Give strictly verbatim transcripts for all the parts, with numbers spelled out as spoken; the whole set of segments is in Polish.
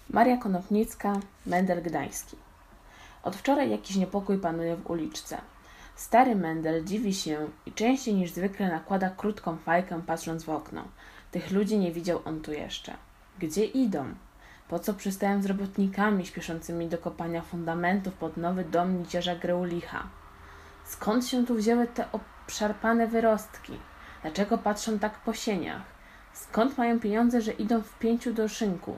Maria Konopnicka, Mendel Gdański. Od wczoraj jakiś niepokój panuje w uliczce. Stary Mendel dziwi się i częściej niż zwykle nakłada krótką fajkę, patrząc w okno. Tych ludzi nie widział on tu jeszcze. Gdzie idą? Po co przystają z robotnikami śpieszącymi do kopania fundamentów pod nowy dom niciarza Greulicha? Skąd się tu wzięły te obszarpane wyrostki? Dlaczego patrzą tak po sieniach? Skąd mają pieniądze, że idą w pięciu do szynku?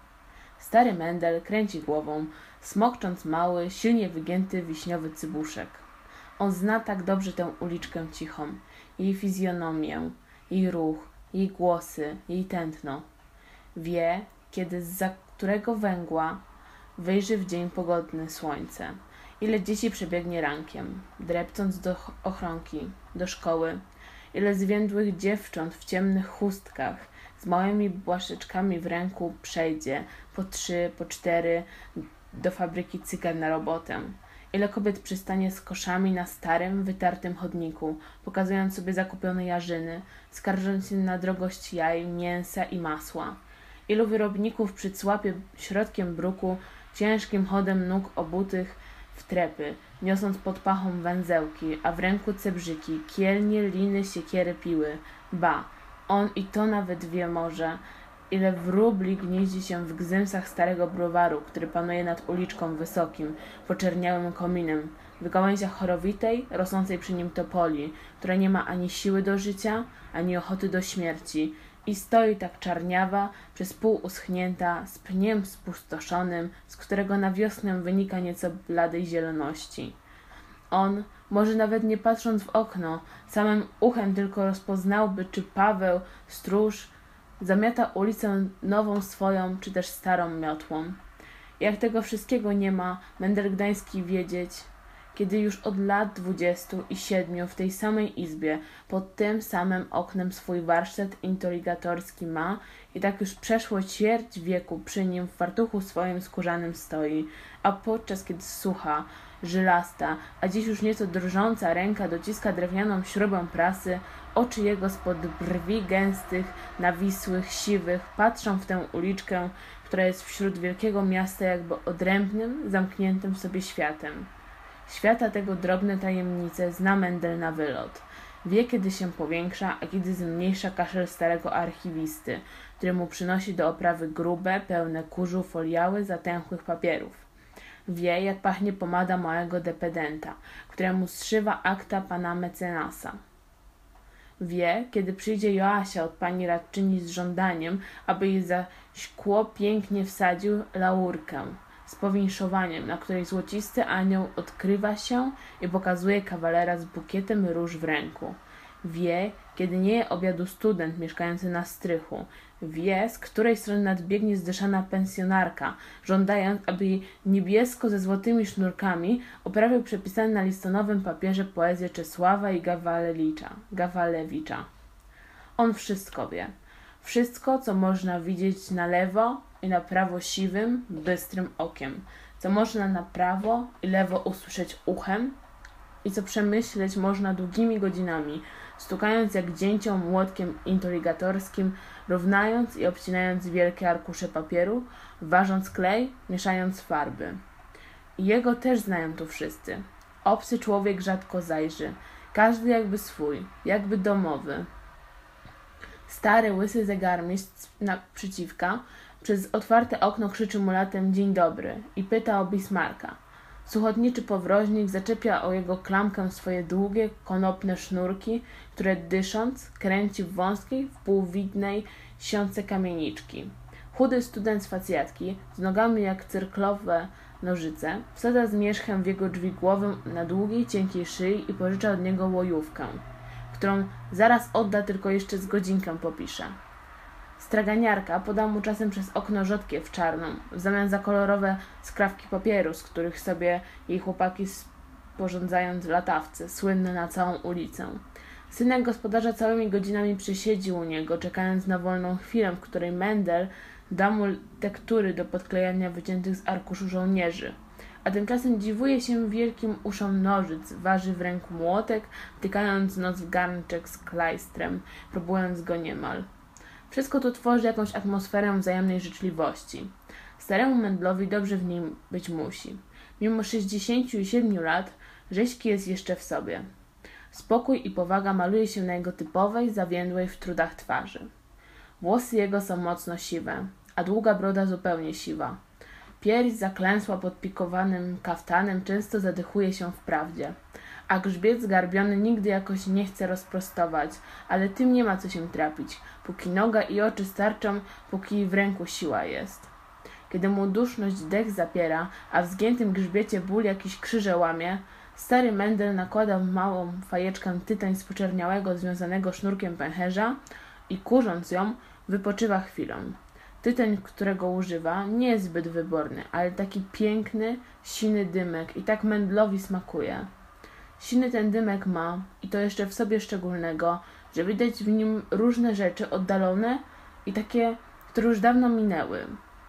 Stary Mendel kręci głową, smokcząc mały, silnie wygięty wiśniowy cybuszek. On zna tak dobrze tę uliczkę cichą, jej fizjonomię, jej ruch, jej głosy, jej tętno. Wie, kiedy zza którego węgła wyjrzy w dzień pogodny słońce, ile dzieci przebiegnie rankiem, drepcąc do ochronki, do szkoły, ile zwiędłych dziewcząt w ciemnych chustkach z małymi błaszczykami w ręku przejdzie po trzy, po cztery do fabryki cygan na robotę. Ile kobiet przystanie z koszami na starym, wytartym chodniku, pokazując sobie zakupione jarzyny, skarżąc się na drogość jaj, mięsa i masła. Ilu wyrobników przycłapie środkiem bruku, ciężkim chodem nóg obutych w trepy, niosąc pod pachą węzełki, a w ręku cebrzyki, kielnie, liny, siekiery, piły. Ba, on i to nawet wie może, ile wróbli gnieździ się w gzymsach starego browaru, który panuje nad uliczką wysokim, poczerniałym kominem, w gałęziach chorowitej, rosnącej przy nim topoli, która nie ma ani siły do życia, ani ochoty do śmierci i stoi tak czarniawa, przez pół uschnięta, z pniem spustoszonym, z którego na wiosnę wynika nieco bladej zieloności. On, może nawet nie patrząc w okno, samym uchem tylko rozpoznałby, czy Paweł, stróż, zamiata ulicę nową swoją, czy też starą miotłą. Jak tego wszystkiego nie ma Mendel Gdański wiedzieć, kiedy już od lat dwudziestu i siedmiu w tej samej izbie, pod tym samym oknem swój warsztat inteligatorski ma i tak już przeszło ćwierć wieku przy nim w fartuchu swoim skórzanym stoi, a podczas kiedy sucha, żylasta, a dziś już nieco drżąca ręka dociska drewnianą śrubę prasy, oczy jego spod brwi gęstych, nawisłych, siwych patrzą w tę uliczkę, która jest wśród wielkiego miasta jakby odrębnym, zamkniętym w sobie światem. Świata tego drobne tajemnice zna Mendel na wylot. Wie, kiedy się powiększa, a kiedy zmniejsza kaszel starego archiwisty, który mu przynosi do oprawy grube, pełne kurzu foliały zatęchłych papierów. Wie, jak pachnie pomada małego depedenta, któremu zszywa akta pana mecenasa. Wie, kiedy przyjdzie Joasia od pani radczyni z żądaniem, aby jej za szkło pięknie wsadził laurkę z powinszowaniem, na której złocisty anioł odkrywa się i pokazuje kawalera z bukietem róż w ręku. Wie, kiedy nie je obiadu student mieszkający na strychu. Wie, z której strony nadbiegnie zdyszana pensjonarka, żądając, aby jej niebiesko ze złotymi sznurkami oprawił przepisany na listonowym papierze poezję Czesława i Gawalewicza. Gawalewicza. On wszystko wie. Wszystko, co można widzieć na lewo i na prawo siwym, bystrym okiem, co można na prawo i lewo usłyszeć uchem i co przemyśleć można długimi godzinami, stukając jak dzięcią młotkiem inteligatorskim, równając i obcinając wielkie arkusze papieru, ważąc klej, mieszając farby. I jego też znają tu wszyscy. Obcy człowiek rzadko zajrzy, każdy jakby swój, jakby domowy. Stary, łysy zegarmistrz naprzeciwka przez otwarte okno krzyczy mu latem dzień dobry i pyta o Bismarcka. Suchotniczy powroźnik zaczepia o jego klamkę swoje długie, konopne sznurki, które dysząc kręci w wąskiej, wpółwidnej siące kamieniczki. Chudy student z facjatki, z nogami jak cyrklowe nożyce, wsadza zmierzchem w jego drzwi głowę na długiej, cienkiej szyi i pożycza od niego łojówkę, którą zaraz odda, tylko jeszcze z godzinkę popisze. Straganiarka poda mu czasem przez okno rzodkiew czarną, w zamian za kolorowe skrawki papieru, z których sobie jej chłopaki sporządzają latawce, słynne na całą ulicę. Synek gospodarza całymi godzinami przysiedzi u niego, czekając na wolną chwilę, w której Mendel da mu tektury do podklejania wyciętych z arkuszu żołnierzy. A tymczasem dziwuje się wielkim uszom nożyc, waży w ręku młotek, wtykając nos w garnczek z klajstrem, próbując go niemal. Wszystko to tworzy jakąś atmosferę wzajemnej życzliwości. Staremu Mendlowi dobrze w nim być musi. Mimo sześćdziesięciu siedmiu lat rzeźki jest jeszcze w sobie. Spokój i powaga maluje się na jego typowej, zawiędłej w trudach twarzy. Włosy jego są mocno siwe, a długa broda zupełnie siwa. Pierś zaklęsła pod pikowanym kaftanem często zadychuje się wprawdzie, a grzbiet zgarbiony nigdy jakoś nie chce rozprostować, ale tym nie ma co się trapić, póki noga i oczy starczą, póki w ręku siła jest. Kiedy mu duszność dech zapiera, a w zgiętym grzbiecie ból jakiś krzyże łamie, stary Mendel nakłada w małą fajeczkę tytoń z poczerniałego, związanego sznurkiem pęcherza i kurząc ją, wypoczywa chwilę. Tytoń, którego używa, nie jest zbyt wyborny, ale taki piękny, siny dymek i tak Mendlowi smakuje. Siny ten dymek ma, i to jeszcze w sobie szczególnego, że widać w nim różne rzeczy oddalone i takie, które już dawno minęły.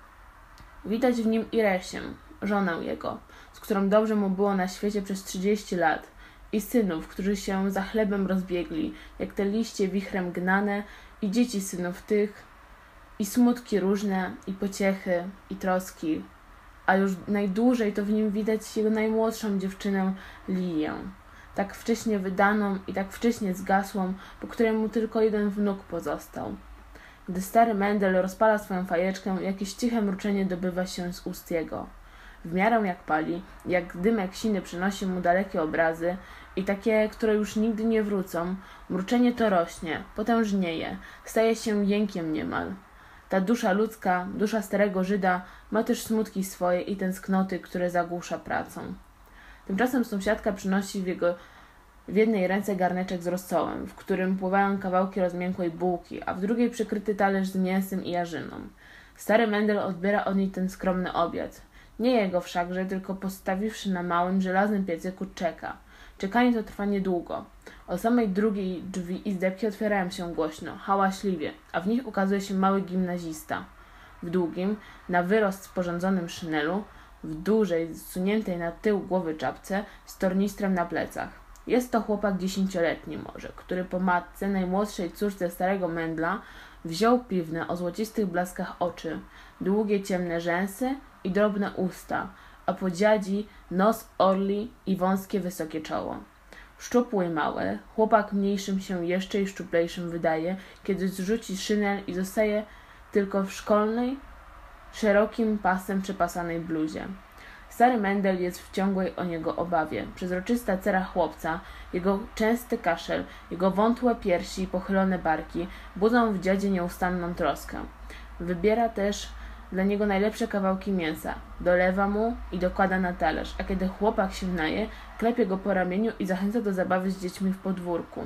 Widać w nim Iresię, żonę jego, z którą dobrze mu było na świecie przez trzydzieści lat, i synów, którzy się za chlebem rozbiegli, jak te liście wichrem gnane, i dzieci synów tych, i smutki różne, i pociechy, i troski, a już najdłużej to w nim widać jego najmłodszą dziewczynę Lilię, tak wcześnie wydaną i tak wcześnie zgasłą, po której mu tylko jeden wnuk pozostał. Gdy stary Mendel rozpala swoją fajeczkę, jakieś ciche mruczenie dobywa się z ust jego. W miarę jak pali, jak dymek siny przynosi mu dalekie obrazy i takie, które już nigdy nie wrócą, mruczenie to rośnie, potężnieje, staje się jękiem niemal. Ta dusza ludzka, dusza starego Żyda, ma też smutki swoje i tęsknoty, które zagłusza pracą. Tymczasem sąsiadka przynosi w jego w jednej ręce garneczek z rozsołem, w którym pływają kawałki rozmiękłej bułki, a w drugiej przykryty talerz z mięsem i jarzyną. Stary Mendel odbiera od niej ten skromny obiad. Nie jego wszakże, tylko postawiwszy na małym, żelaznym piecyku, czeka. Czekanie to trwa niedługo. O samej drugiej drzwi izdebki otwierają się głośno, hałaśliwie, a w nich ukazuje się mały gimnazista. W długim, na wyrost sporządzonym szynelu, w dużej, zsuniętej na tył głowy czapce, z tornistrem na plecach. Jest to chłopak dziesięcioletni może, który po matce, najmłodszej córce starego Mendla, wziął piwne o złocistych blaskach oczy, długie ciemne rzęsy i drobne usta, a po dziadzi nos orli i wąskie wysokie czoło. Szczupły i mały, chłopak mniejszym się jeszcze i szczuplejszym wydaje, kiedy zrzuci szynel i zostaje tylko w szkolnej, szerokim pasem przepasanej bluzie. Stary Mendel jest w ciągłej o niego obawie. Przezroczysta cera chłopca, jego częsty kaszel, jego wątłe piersi i pochylone barki budzą w dziadzie nieustanną troskę. Wybiera też dla niego najlepsze kawałki mięsa, dolewa mu i dokłada na talerz, a kiedy chłopak się naje, klepie go po ramieniu i zachęca do zabawy z dziećmi w podwórku.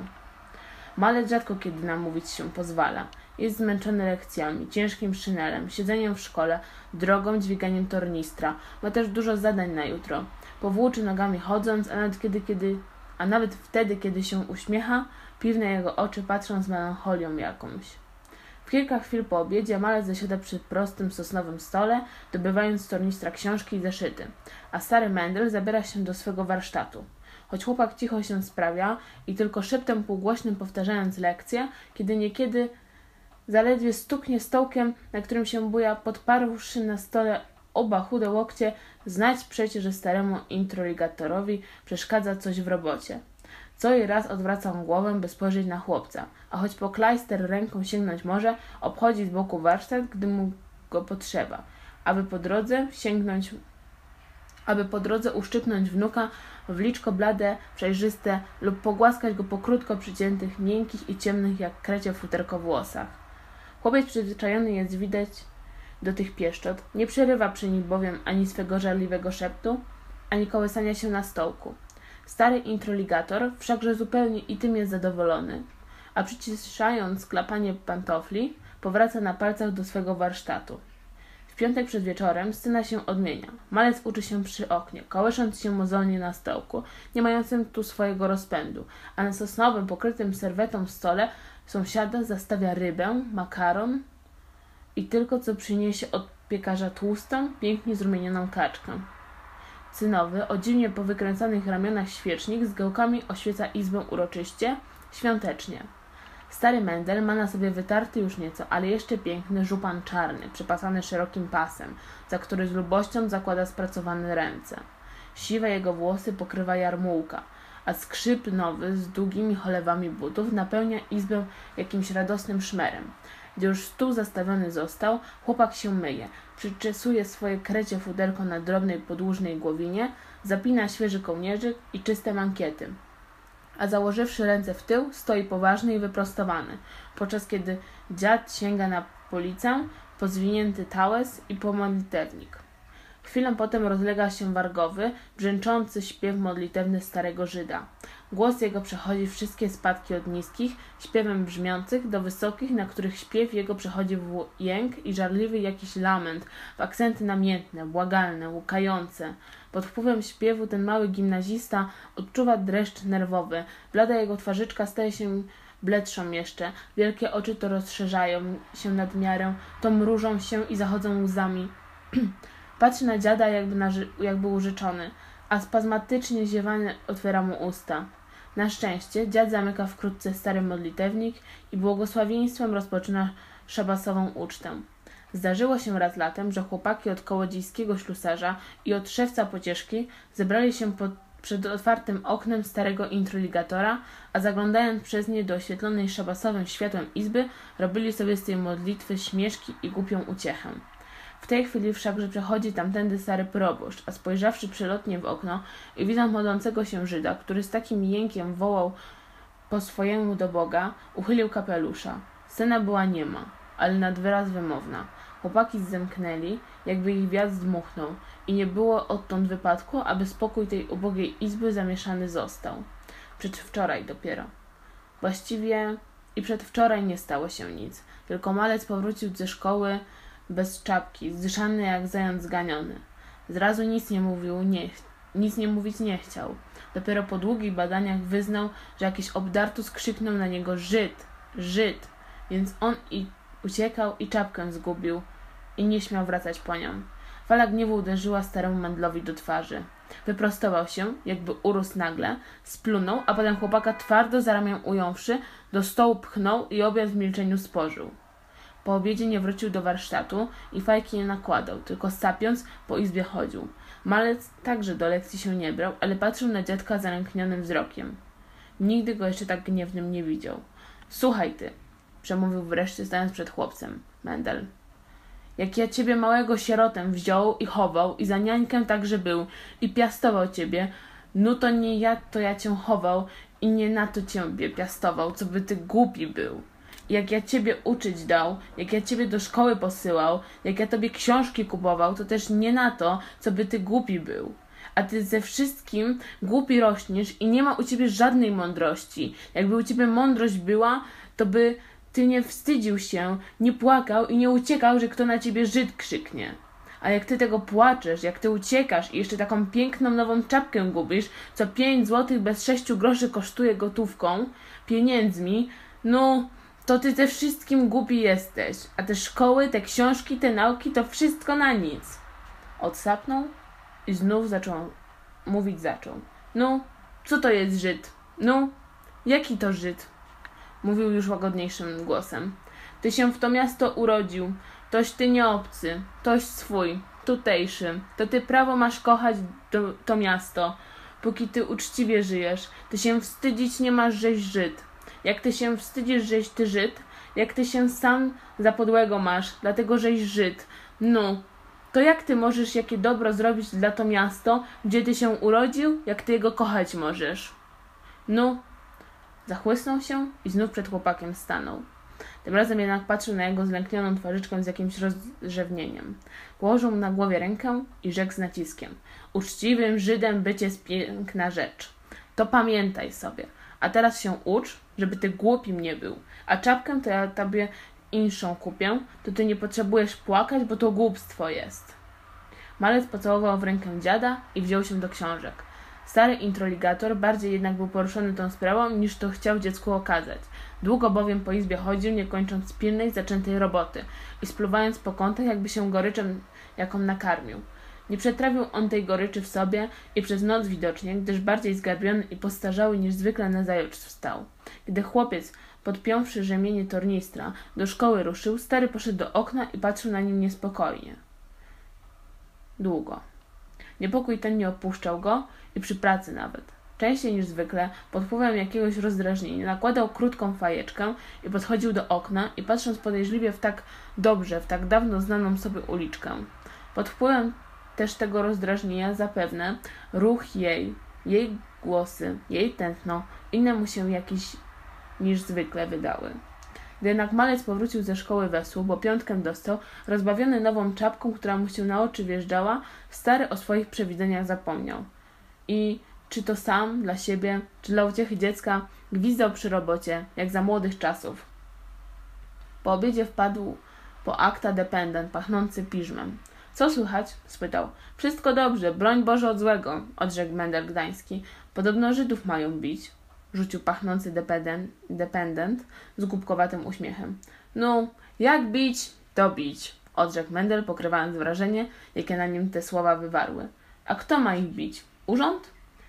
Malec rzadko kiedy namówić się pozwala. Jest zmęczony lekcjami, ciężkim szynelem, siedzeniem w szkole, drogą, dźwiganiem tornistra. Ma też dużo zadań na jutro. Powłóczy nogami chodząc, a nawet, kiedy, kiedy, a nawet wtedy, kiedy się uśmiecha, piwne jego oczy patrzą z melancholią jakąś. W kilka chwil po obiedzie malec zasiada przy prostym sosnowym stole, dobywając z tornistra książki i zeszyty, a stary Mendel zabiera się do swego warsztatu. Choć chłopak cicho się sprawia i tylko szeptem półgłośnym powtarzając lekcję, kiedy niekiedy zaledwie stuknie stołkiem, na którym się buja, podparłszy na stole oba chude łokcie, znać przecie, że staremu introligatorowi przeszkadza coś w robocie. Co i raz odwracam głowę, by spojrzeć na chłopca, a choć po klajster ręką sięgnąć może, obchodzi z boku warsztat, gdy mu go potrzeba, aby po drodze sięgnąć, aby po drodze uszczypnąć wnuka w liczko blade, przejrzyste lub pogłaskać go po krótko przyciętych, miękkich i ciemnych jak krecie futerko włosach. Chłopiec przyzwyczajony jest widać do tych pieszczot, nie przerywa przy nich bowiem ani swego żarliwego szeptu, ani kołysania się na stołku. Stary introligator wszakże zupełnie i tym jest zadowolony, a przyciszając klapanie pantofli, powraca na palcach do swego warsztatu. W piątek przed wieczorem scena się odmienia. Malec uczy się przy oknie, kołysząc się mozolnie na stołku, nie mającym tu swojego rozpędu, a na sosnowym, pokrytym serwetą stole sąsiada zastawia rybę, makaron i tylko co przyniesie od piekarza tłustą, pięknie zrumienioną kaczkę. Cynowy, o dziwnie powykręcanych ramionach świecznik z gałkami oświeca izbę uroczyście, świątecznie. Stary Mendel ma na sobie wytarty już nieco, ale jeszcze piękny żupan czarny, przypasany szerokim pasem, za który z lubością zakłada spracowane ręce. Siwe jego włosy pokrywa jarmułka, a skrzyp nowy z długimi cholewami butów napełnia izbę jakimś radosnym szmerem. Gdy już stół zastawiony został, chłopak się myje, przyczesuje swoje krecie fuderko na drobnej podłużnej głowinie, zapina świeży kołnierzyk i czyste mankiety, a założywszy ręce w tył, stoi poważny i wyprostowany, podczas kiedy dziad sięga na policę, po zwinięty tałes i po modlitewnik. Chwilę potem rozlega się wargowy, brzęczący śpiew modlitewny starego Żyda. Głos jego przechodzi wszystkie spadki od niskich, śpiewem brzmiących, do wysokich, na których śpiew jego przechodzi w jęk i żarliwy jakiś lament, w akcenty namiętne, błagalne, łukające. Pod wpływem śpiewu ten mały gimnazista odczuwa dreszcz nerwowy, blada jego twarzyczka staje się bledszą jeszcze, wielkie oczy to rozszerzają się nad miarę, to mrużą się i zachodzą łzami. Patrzy na dziada, jakby, na, jakby użyczony, a spazmatycznie ziewany otwiera mu usta. Na szczęście dziad zamyka wkrótce stary modlitewnik i błogosławieństwem rozpoczyna szabasową ucztę. Zdarzyło się raz latem, że chłopaki od kołodziejskiego ślusarza i od szewca pocieszki zebrali się pod, przed otwartym oknem starego introligatora, a zaglądając przez nie do oświetlonej szabasowym światłem izby, robili sobie z tej modlitwy śmieszki i głupią uciechę. W tej chwili wszakże przechodzi tamtędy stary proboszcz, a spojrzawszy przelotnie w okno i widząc modlącego się Żyda, który z takim jękiem wołał po swojemu do Boga, uchylił kapelusza. Scena była niema, ale nad wyraz wymowna. Chłopaki zemknęli, jakby ich wiatr zdmuchnął i nie było odtąd wypadku, aby spokój tej ubogiej izby zamieszany został. Przedwczoraj dopiero. Właściwie i przedwczoraj nie stało się nic, tylko malec powrócił ze szkoły bez czapki, zdyszany jak zając zganiony. Zrazu nic nie mówił, nie, nic nie mówić nie chciał. Dopiero po długich badaniach wyznał, że jakiś obdartus krzyknął na niego Żyd, Żyd, więc on i uciekał i czapkę zgubił i nie śmiał wracać po nią. Fala gniewu uderzyła staremu Mendlowi do twarzy. Wyprostował się, jakby urósł nagle, splunął, a potem chłopaka twardo za ramię ująwszy, do stołu pchnął i obiad w milczeniu spożył. Po obiedzie nie wrócił do warsztatu i fajki nie nakładał, tylko sapiąc po izbie chodził. Malec także do lekcji się nie brał, ale patrzył na dziadka zalęknionym wzrokiem. Nigdy go jeszcze tak gniewnym nie widział. Słuchaj ty, przemówił wreszcie, stając przed chłopcem, Mendel. Jak ja ciebie małego sierotę wziął i chował i za niańkę także był i piastował ciebie, no to nie ja, to ja cię chował i nie na to ciebie piastował, co by ty głupi był. Jak ja ciebie uczyć dał, jak ja ciebie do szkoły posyłał, jak ja tobie książki kupował, to też nie na to, co by ty głupi był. A ty ze wszystkim głupi rośniesz i nie ma u ciebie żadnej mądrości. Jakby u ciebie mądrość była, to by ty nie wstydził się, nie płakał i nie uciekał, że kto na ciebie Żyd krzyknie. A jak ty tego płaczesz, jak ty uciekasz i jeszcze taką piękną nową czapkę gubisz, co pięć złotych bez sześciu groszy kosztuje gotówką, pieniędzmi, no to ty ze wszystkim głupi jesteś, a te szkoły, te książki, te nauki, to wszystko na nic. Odsapnął i znów zaczął, mówić zaczął. No, co to jest Żyd? No, jaki to Żyd? Mówił już łagodniejszym głosem. Ty się w to miasto urodził, toś ty nie obcy, toś swój, tutejszy, to ty prawo masz kochać to, to miasto, póki ty uczciwie żyjesz, ty się wstydzić nie masz, żeś Żyd. Jak ty się wstydzisz, żeś ty Żyd, jak ty się sam za podłego masz, dlatego żeś Żyd, no, to jak ty możesz jakie dobro zrobić dla to miasto, gdzie ty się urodził, jak ty jego kochać możesz? No, zachłysnął się i znów przed chłopakiem stanął. Tym razem jednak patrzył na jego zlęknioną twarzyczkę z jakimś rozrzewnieniem. Położył mu na głowie rękę i rzekł z naciskiem. Uczciwym Żydem bycie jest piękna rzecz. To pamiętaj sobie. A teraz się ucz, żeby ty głupim nie był. A czapkę to ja tobie inszą kupię, to ty nie potrzebujesz płakać, bo to głupstwo jest. Malec pocałował w rękę dziada i wziął się do książek. Stary introligator bardziej jednak był poruszony tą sprawą, niż to chciał dziecku okazać. Długo bowiem po izbie chodził, nie kończąc pilnej, zaczętej roboty i spluwając po kątach, jakby się goryczem jaką nakarmił. Nie przetrawił on tej goryczy w sobie i przez noc widocznie, gdyż bardziej zgarbiony i postarzały niż zwykle nazajutrz wstał. Gdy chłopiec podpiąwszy rzemienie tornistra, do szkoły ruszył, stary poszedł do okna i patrzył na nim niespokojnie. Długo. Niepokój ten nie opuszczał go i przy pracy nawet. Częściej niż zwykle, pod wpływem jakiegoś rozdrażnienia, nakładał krótką fajeczkę i podchodził do okna i patrząc podejrzliwie w tak dobrze, w tak dawno znaną sobie uliczkę. Pod wpływem też tego rozdrażnienia zapewne ruch jej, jej głosy, jej tętno, inne mu się jakiś niż zwykle wydały. Gdy jednak malec powrócił ze szkoły wesół, bo piątkę dostał, rozbawiony nową czapką, która mu się na oczy wjeżdżała, stary o swoich przewidzeniach zapomniał. I czy to sam, dla siebie, czy dla uciechy dziecka, gwizdał przy robocie, jak za młodych czasów. Po obiedzie wpadł po acta dependent, pachnący piżmem. Co słychać? Spytał. Wszystko dobrze, broń Boże od złego, odrzekł Mendel Gdański. Podobno Żydów mają bić, rzucił pachnący dependent, dependent z głupkowatym uśmiechem. No, jak bić, to bić, odrzekł Mendel, pokrywając wrażenie, jakie na nim te słowa wywarły. A kto ma ich bić? Urząd?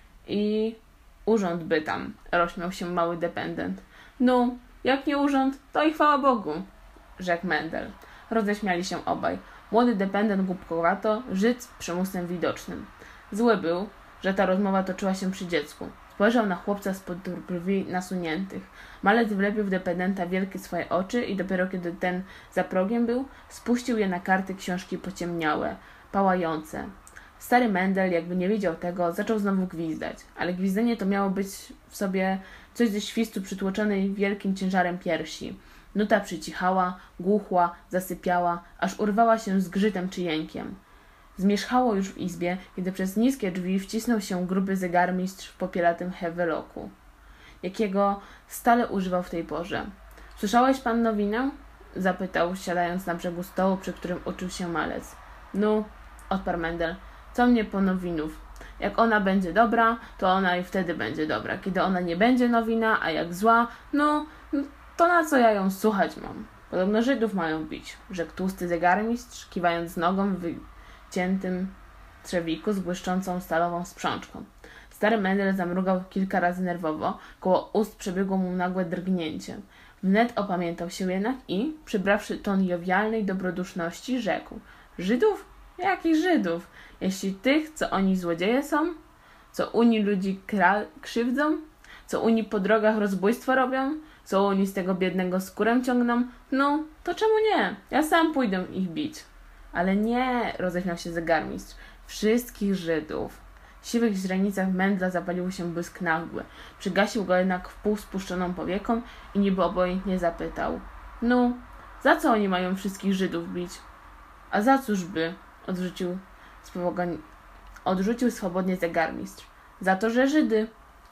I urząd by tam, rozśmiał się mały dependent. No, jak nie urząd, to i chwała Bogu, rzekł Mendel. Roześmiali się obaj. Młody dependent głupkowato, Żyd z przymusem widocznym. Zły był, że ta rozmowa toczyła się przy dziecku. Spojrzał na chłopca spod brwi nasuniętych. Malec wlepił w dependenta wielkie swoje oczy i dopiero kiedy ten za progiem był, spuścił je na karty książki pociemniałe, pałające. Stary Mendel, jakby nie wiedział tego, zaczął znowu gwizdać, ale gwizdanie to miało być w sobie coś ze świstu przytłoczonej wielkim ciężarem piersi. Nuta przycichała, głuchła, zasypiała, aż urwała się zgrzytem czy jękiem. Zmierzchało już w izbie, kiedy przez niskie drzwi wcisnął się gruby zegarmistrz w popielatym heweloku, jakiego stale używał w tej porze. — Słyszałeś pan nowinę? — zapytał, siadając na brzegu stołu, przy którym uczył się malec. — No — odparł Mendel. — Co mnie po nowinów? Jak ona będzie dobra, to ona i wtedy będzie dobra. Kiedy ona nie będzie nowina, a jak zła, no, to na co ja ją słuchać mam? Podobno Żydów mają bić, rzekł tłusty zegarmistrz, kiwając nogą w wyciętym trzewiku z błyszczącą stalową sprzączką. Stary Mendel zamrugał kilka razy nerwowo, koło ust przebiegło mu nagłe drgnięcie. Wnet opamiętał się jednak i, przybrawszy ton jowialnej dobroduszności, rzekł: Żydów? Jakich Żydów? Jeśli tych, co oni złodzieje są? Co Unii ludzi kra- krzywdzą? Co Unii po drogach rozbójstwo robią? Co Unii z tego biednego skórę ciągną? No, to czemu nie? Ja sam pójdę ich bić. Ale nie, roześmiał się zegarmistrz. Wszystkich Żydów. W siwych źrenicach Mendla zapalił się błysk nagły. Przygasił go jednak wpół spuszczoną powieką i niby obojętnie zapytał. No, za co oni mają wszystkich Żydów bić? A za cóż by? Odrzucił, spowoga- odrzucił swobodnie zegarmistrz. Za to, że Żydy.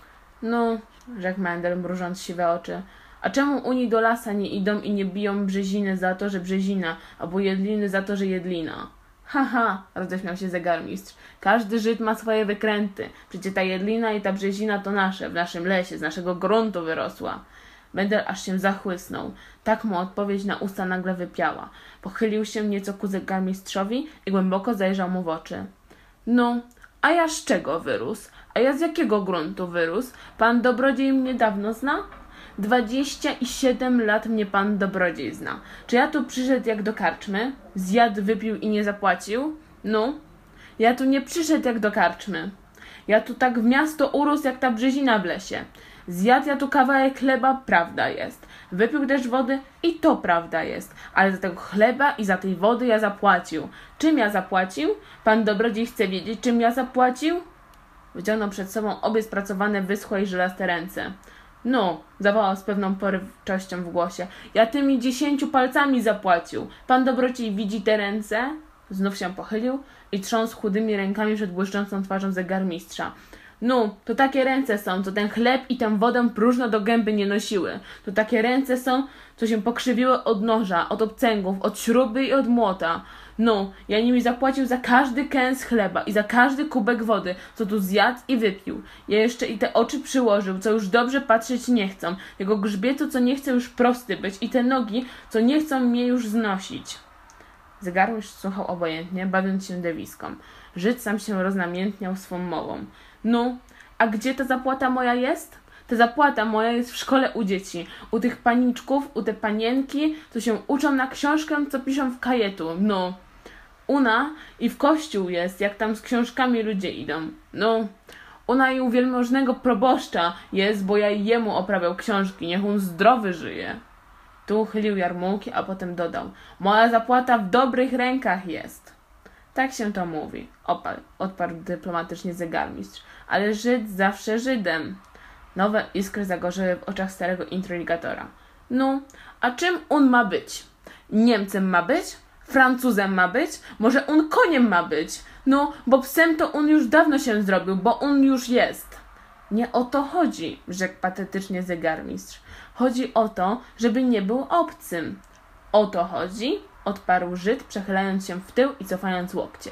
No, rzekł Mendel, mrużąc siwe oczy. A czemu Unii do lasa nie idą i nie biją Brzeziny za to, że Brzezina, albo Jedliny za to, że Jedlina? Ha, ha, roześmiał się zegarmistrz. Każdy Żyd ma swoje wykręty. Przecież ta Jedlina i ta Brzezina to nasze, w naszym lesie, z naszego gruntu wyrosła. Mendel aż się zachłysnął. Tak mu odpowiedź na usta nagle wypiała. Pochylił się nieco ku zegarmistrzowi i głęboko zajrzał mu w oczy. No, a ja z czego wyrósł? A ja z jakiego gruntu wyrósł? Pan dobrodziej mnie dawno zna? Dwadzieścia i siedem lat mnie pan dobrodziej zna. Czy ja tu przyszedł jak do karczmy? Zjadł, wypił i nie zapłacił? No, ja tu nie przyszedł jak do karczmy. Ja tu tak w miasto urósł jak ta Brzezina w lesie. Zjadł ja tu kawałek chleba, prawda jest. Wypił też wody i to prawda jest. Ale za tego chleba i za tej wody ja zapłacił. Czym ja zapłacił? Pan dobrodziej chce wiedzieć, czym ja zapłacił? Wyciągnął przed sobą obie spracowane, wyschłe i żylaste ręce. No, zawołał z pewną porywczością w głosie. Ja tymi dziesięciu palcami zapłacił. Pan dobrodziej widzi te ręce? Znów się pochylił i trząsł chudymi rękami przed błyszczącą twarzą zegarmistrza. No, to takie ręce są, co ten chleb i tę wodę próżno do gęby nie nosiły. To takie ręce są, co się pokrzywiły od noża, od obcęgów, od śruby i od młota. No, ja nimi zapłacił za każdy kęs chleba i za każdy kubek wody, co tu zjadł i wypił. Ja jeszcze i te oczy przyłożył, co już dobrze patrzeć nie chcą, jego grzbietu, co nie chce już prosty być i te nogi, co nie chcą mnie już znosić. Zegarmistrz słuchał obojętnie, bawiąc się dewiską. Żyd sam się roznamiętniał swą mową. No, a gdzie ta zapłata moja jest? ta zapłata moja jest w szkole u dzieci, u tych paniczków, u te panienki, co się uczą na książkę, co piszą w kajetu, no. Una i w kościół jest, jak tam z książkami ludzie idą, no. Ona i u wielmożnego proboszcza jest, bo ja jemu oprawiał książki, niech on zdrowy żyje. Tu uchylił jarmułki, a potem dodał: moja zapłata w dobrych rękach jest. Tak się to mówi, oparł, odparł dyplomatycznie zegarmistrz, ale Żyd zawsze Żydem. Nowe iskry zagorzały w oczach starego introligatora. No, a czym on ma być? Niemcem ma być? Francuzem ma być? Może on koniem ma być? No, bo psem to on już dawno się zrobił, bo on już jest. Nie o to chodzi, rzekł patetycznie zegarmistrz. Chodzi o to, żeby nie był obcym. O to chodzi, odparł Żyd, przechylając się w tył i cofając łokcie.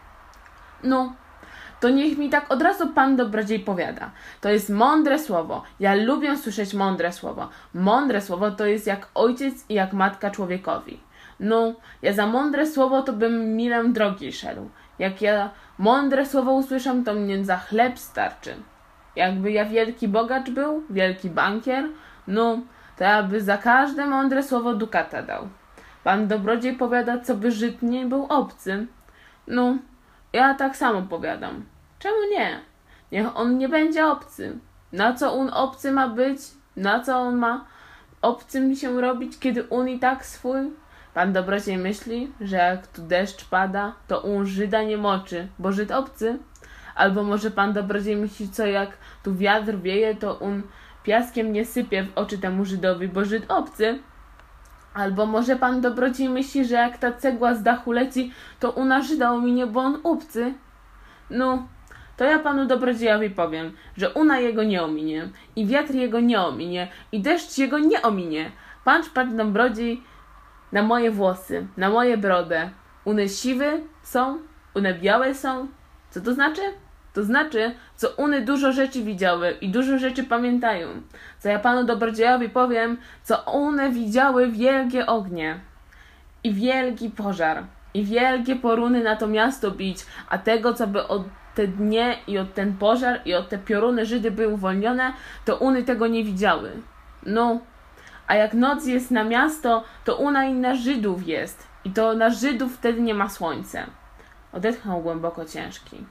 No, to niech mi tak od razu pan dobrodziej powiada. To jest mądre słowo. Ja lubię słyszeć mądre słowo. Mądre słowo to jest jak ojciec i jak matka człowiekowi. No, ja za mądre słowo to bym milę drogi szedł. Jak ja mądre słowo usłyszę, to mnie za chleb starczy. Jakby ja wielki bogacz był, wielki bankier, no, to ja by za każde mądre słowo dukata dał. Pan dobrodziej powiada, co by Żyd nie był obcy. No, ja tak samo powiadam. Czemu nie? Niech on nie będzie obcy. Na co on obcy ma być? Na co on ma obcym się robić, kiedy on i tak swój? Pan dobrodziej myśli, że jak tu deszcz pada, to on Żyda nie moczy, bo Żyd obcy? Albo może pan dobrodziej myśli, co jak tu wiatr wieje, to on piaskiem nie sypie w oczy temu Żydowi, bo Żyd obcy? Albo może pan dobrodziej myśli, że jak ta cegła z dachu leci, to ona Żyda ominie, bo on obcy? No, to ja panu dobrodziejowi powiem, że una jego nie ominie, i wiatr jego nie ominie, i deszcz jego nie ominie. Patrz, pan dobrodziej, na moje włosy, na moje brodę. One siwe są, one białe są. Co to znaczy? To znaczy, co one dużo rzeczy widziały i dużo rzeczy pamiętają. Co ja panu dobrodziejowi powiem, co one widziały wielkie ognie i wielki pożar i wielkie poruny na to miasto bić, a tego, co by od te dnie i od ten pożar i od te pioruny Żydy były uwolnione, to one tego nie widziały. No, a jak noc jest na miasto, to ona i na Żydów jest i to na Żydów wtedy nie ma słońca. Odetchnął głęboko ciężki.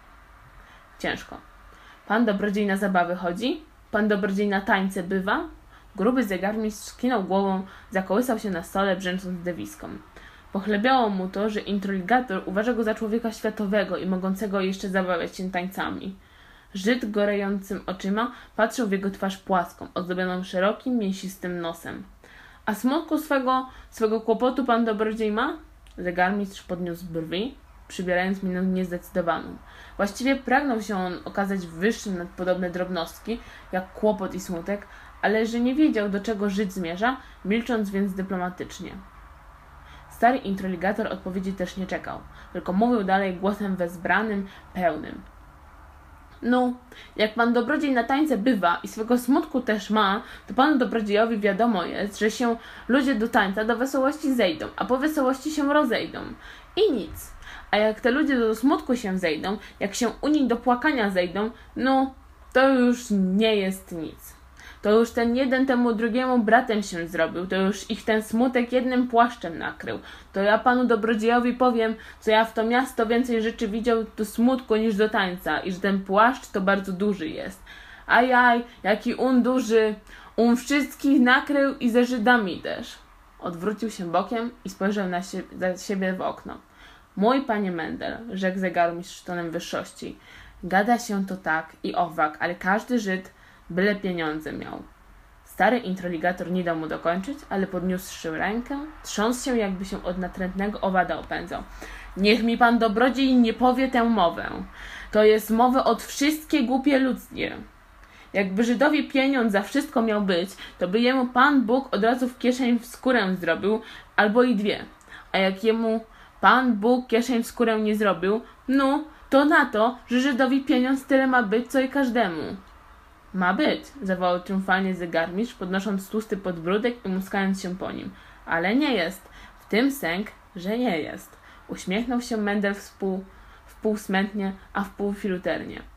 Ciężko. Pan dobrodziej na zabawy chodzi? Pan dobrodziej na tańce bywa? Gruby zegarmistrz skinął głową, zakołysał się na stole, brzęcząc dewiską. Pochlebiało mu to, że introligator uważa go za człowieka światowego i mogącego jeszcze zabawiać się tańcami. Żyd gorejącym oczyma patrzył w jego twarz płaską, ozdobioną szerokim, mięsistym nosem. A smutku swego, swego kłopotu pan dobrodziej ma? Zegarmistrz podniósł brwi, przybierając minę niezdecydowaną. Właściwie pragnął się on okazać wyższym nad podobne drobnostki, jak kłopot i smutek, ale że nie wiedział, do czego Żyd zmierza, milcząc więc dyplomatycznie. Stary introligator odpowiedzi też nie czekał, tylko mówił dalej głosem wezbranym, pełnym. No, jak pan dobrodziej na tańce bywa i swego smutku też ma, to panu dobrodziejowi wiadomo jest, że się ludzie do tańca do wesołości zejdą, a po wesołości się rozejdą. I nic. A jak te ludzie do smutku się zejdą, jak się u nich do płakania zejdą, no, to już nie jest nic. To już ten jeden temu drugiemu bratem się zrobił, to już ich ten smutek jednym płaszczem nakrył. To ja panu dobrodziejowi powiem, co ja w to miasto więcej rzeczy widział do smutku niż do tańca i że ten płaszcz to bardzo duży jest. Ajaj, jaki on duży, on wszystkich nakrył i ze Żydami też. Odwrócił się bokiem i spojrzał na sie za siebie w okno. Mój panie Mendel, rzekł zegarmistrz tonem wyższości, gada się to tak i owak, ale każdy Żyd byle pieniądze miał. Stary introligator nie dał mu dokończyć, ale podniósłszy rękę, trząsł się, jakby się od natrętnego owada opędzał. Niech mi pan dobrodziej nie powie tę mowę. To jest mowa od wszystkie głupie ludzkie. Jakby Żydowi pieniądz za wszystko miał być, to by jemu Pan Bóg od razu w kieszeń w skórę zrobił, albo i dwie. A jak jemu Pan Bóg kieszeń w skórę nie zrobił, no, to na to, że Żydowi pieniądz tyle ma być, co i każdemu. Ma być, zawołał triumfalnie zegarmistrz, podnosząc tłusty podbródek i muskając się po nim. Ale nie jest. W tym sęk, że nie jest. Uśmiechnął się Mendel wpół, wpół smętnie, a wpół filuternie.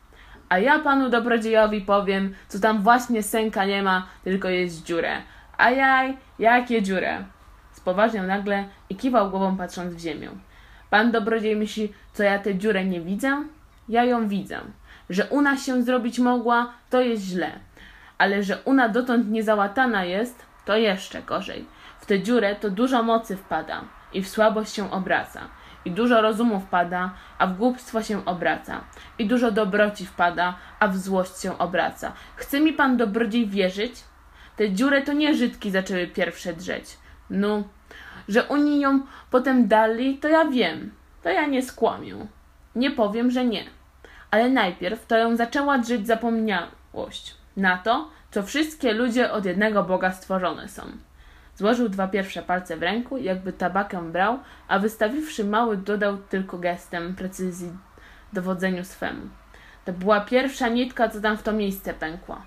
A ja panu dobrodziejowi powiem, co tam właśnie sęka nie ma, tylko jest dziurę. Ajaj, jakie dziurę? Spoważniał nagle i kiwał głową, patrząc w ziemię. Pan dobrodziej myśli, co ja tę dziurę nie widzę? Ja ją widzę. Że ona się zrobić mogła, to jest źle. Ale że ona dotąd nie załatana jest, to jeszcze gorzej. W tę dziurę to dużo mocy wpada i w słabość się obraca. I dużo rozumu wpada, a w głupstwo się obraca. I dużo dobroci wpada, a w złość się obraca. Chce mi pan dobrodziej wierzyć? Tę dziurę to nie Żydki zaczęły pierwsze drzeć. No, że oni ją potem dali, to ja wiem. To ja nie skłamię. Nie powiem, że nie. Ale najpierw to ją zaczęła drzeć zapomniałość. Na to, co wszystkie ludzie od jednego Boga stworzone są. Złożył dwa pierwsze palce w ręku, jakby tabakę brał, a wystawiwszy mały, dodał tylko gestem precyzji dowodzeniu swemu. To była pierwsza nitka, co tam w to miejsce pękła.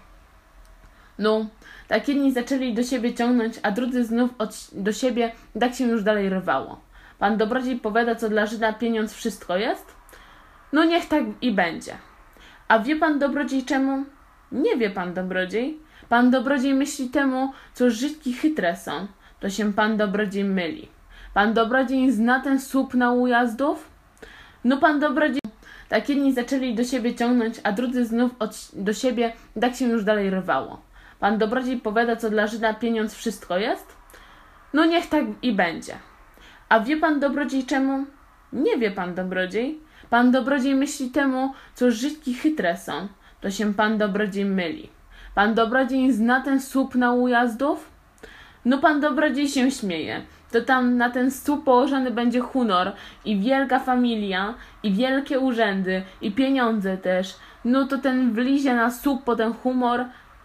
No, tak jedni zaczęli do siebie ciągnąć, a drudzy znów od, do siebie, tak się już dalej rwało. Pan dobrodziej powiada, co dla Żyda pieniądz wszystko jest? No niech tak i będzie. A wie pan dobrodziej czemu? Nie wie pan dobrodziej. Pan dobrodziej myśli temu, co Żydki chytre są. To się pan dobrodziej myli. Pan dobrodziej zna ten słup na ujazdów? No pan dobrodziej... Tak jedni zaczęli do siebie ciągnąć, a drudzy znów od, do siebie, tak się już dalej rwało. Pan dobrodziej powiada, co dla Żyda pieniądz wszystko jest? No niech tak i będzie. A wie pan dobrodziej czemu? Nie wie pan dobrodziej. Pan dobrodziej myśli temu, co Żydki chytre są. To się pan dobrodziej myli. Pan dobrodziej zna ten słup na ujazdów? No pan dobrodziej się śmieje. To tam na ten słup położony będzie honor i wielka familia i wielkie urzędy i pieniądze też. No to ten wlizie na słup po ten humor,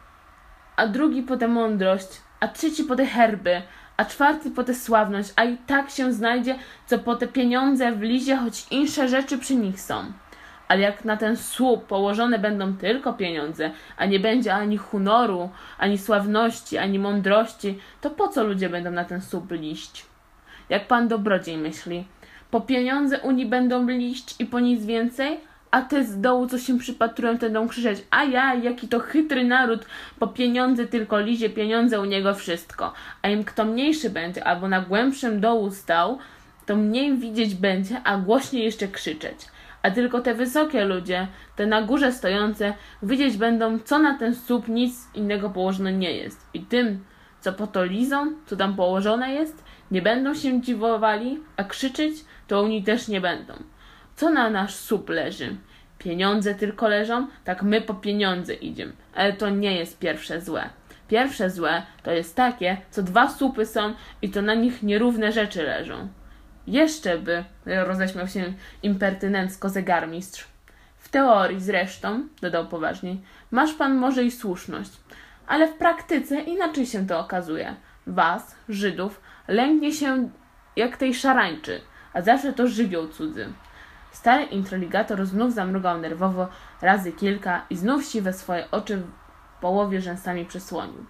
a drugi po tę mądrość, a trzeci po te herby, a czwarty po tę sławność, a i tak się znajdzie, co po te pieniądze wlizie, choć insze rzeczy przy nich są. Ale jak na ten słup położone będą tylko pieniądze, a nie będzie ani honoru, ani sławności, ani mądrości, to po co ludzie będą na ten słup liść? Jak pan dobrodziej myśli, po pieniądze Unii będą liść i po nic więcej? A te z dołu, co się przypatrują, te będą krzyczeć: a ja, jaki to chytry naród, po pieniądze tylko lizie, pieniądze u niego wszystko. A im kto mniejszy będzie, albo na głębszym dołu stał, to mniej widzieć będzie, a głośniej jeszcze krzyczeć. A tylko te wysokie ludzie, te na górze stojące, widzieć będą, co na ten słup nic innego położone nie jest. I tym, co po to lizą, co tam położone jest, nie będą się dziwowali, a krzyczeć to oni też nie będą. Co na nasz słup leży? Pieniądze tylko leżą, tak my po pieniądze idziemy. Ale to nie jest pierwsze złe. Pierwsze złe to jest takie, co dwa słupy są i to na nich nierówne rzeczy leżą. Jeszcze by, roześmiał się impertynencko zegarmistrz. W teorii zresztą, dodał poważniej, masz pan może i słuszność, ale w praktyce inaczej się to okazuje. Was, Żydów, lęknie się jak tej szarańczy, a zawsze to żywioł cudzy. Stary introligator znów zamrugał nerwowo razy kilka i znów siwe swoje oczy w połowie rzęsami przysłonił.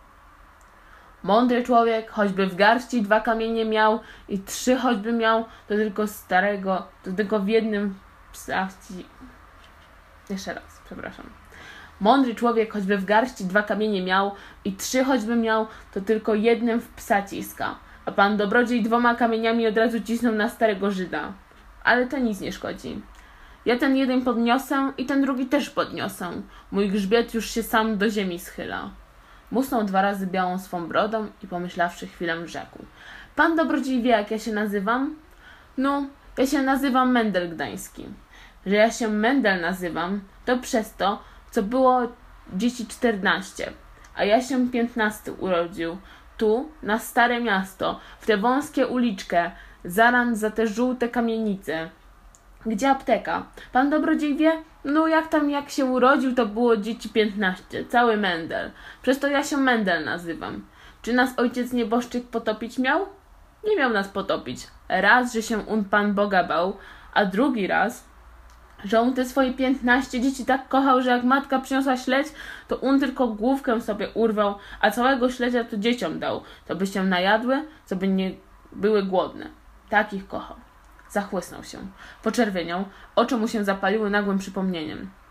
Mądry człowiek, choćby w garści dwa kamienie miał i trzy choćby miał, to tylko starego, to tylko w jednym psaci... Jeszcze raz, przepraszam. Mądry człowiek, choćby w garści dwa kamienie miał i trzy choćby miał, to tylko jednym w psa ciska. A pan dobrodziej dwoma kamieniami od razu cisnął na starego Żyda. Ale to nic nie szkodzi. Ja ten jeden podniosę i ten drugi też podniosę. Mój grzbiet już się sam do ziemi schyla. Musnął dwa razy białą swą brodą i pomyślawszy chwilę rzekł. Pan dobrodziej wie, jak ja się nazywam? No, ja się nazywam Mendel Gdański. Że ja się Mendel nazywam, to przez to, co było dzieci czternaście, a ja się piętnasty urodził. Tu, na Stare Miasto, w tę wąskie uliczkę, zaran za te żółte kamienice. Gdzie apteka? Pan dobrodziej wie? No jak tam jak się urodził, to było dzieci piętnaście, cały Mendel. Przez to ja się Mendel nazywam. Czy nas ojciec nieboszczyk potopić miał? Nie miał nas potopić. Raz, że się on Pan Boga bał, a drugi raz, że on te swoje piętnaście dzieci tak kochał, że jak matka przyniosła śledź, to on tylko główkę sobie urwał, a całego śledzia to dzieciom dał, to by się najadły, co by nie były głodne. Tak ich kochał. Zachłysnął się. Poczerwieniał. Oczy mu się zapaliły nagłym przypomnieniem.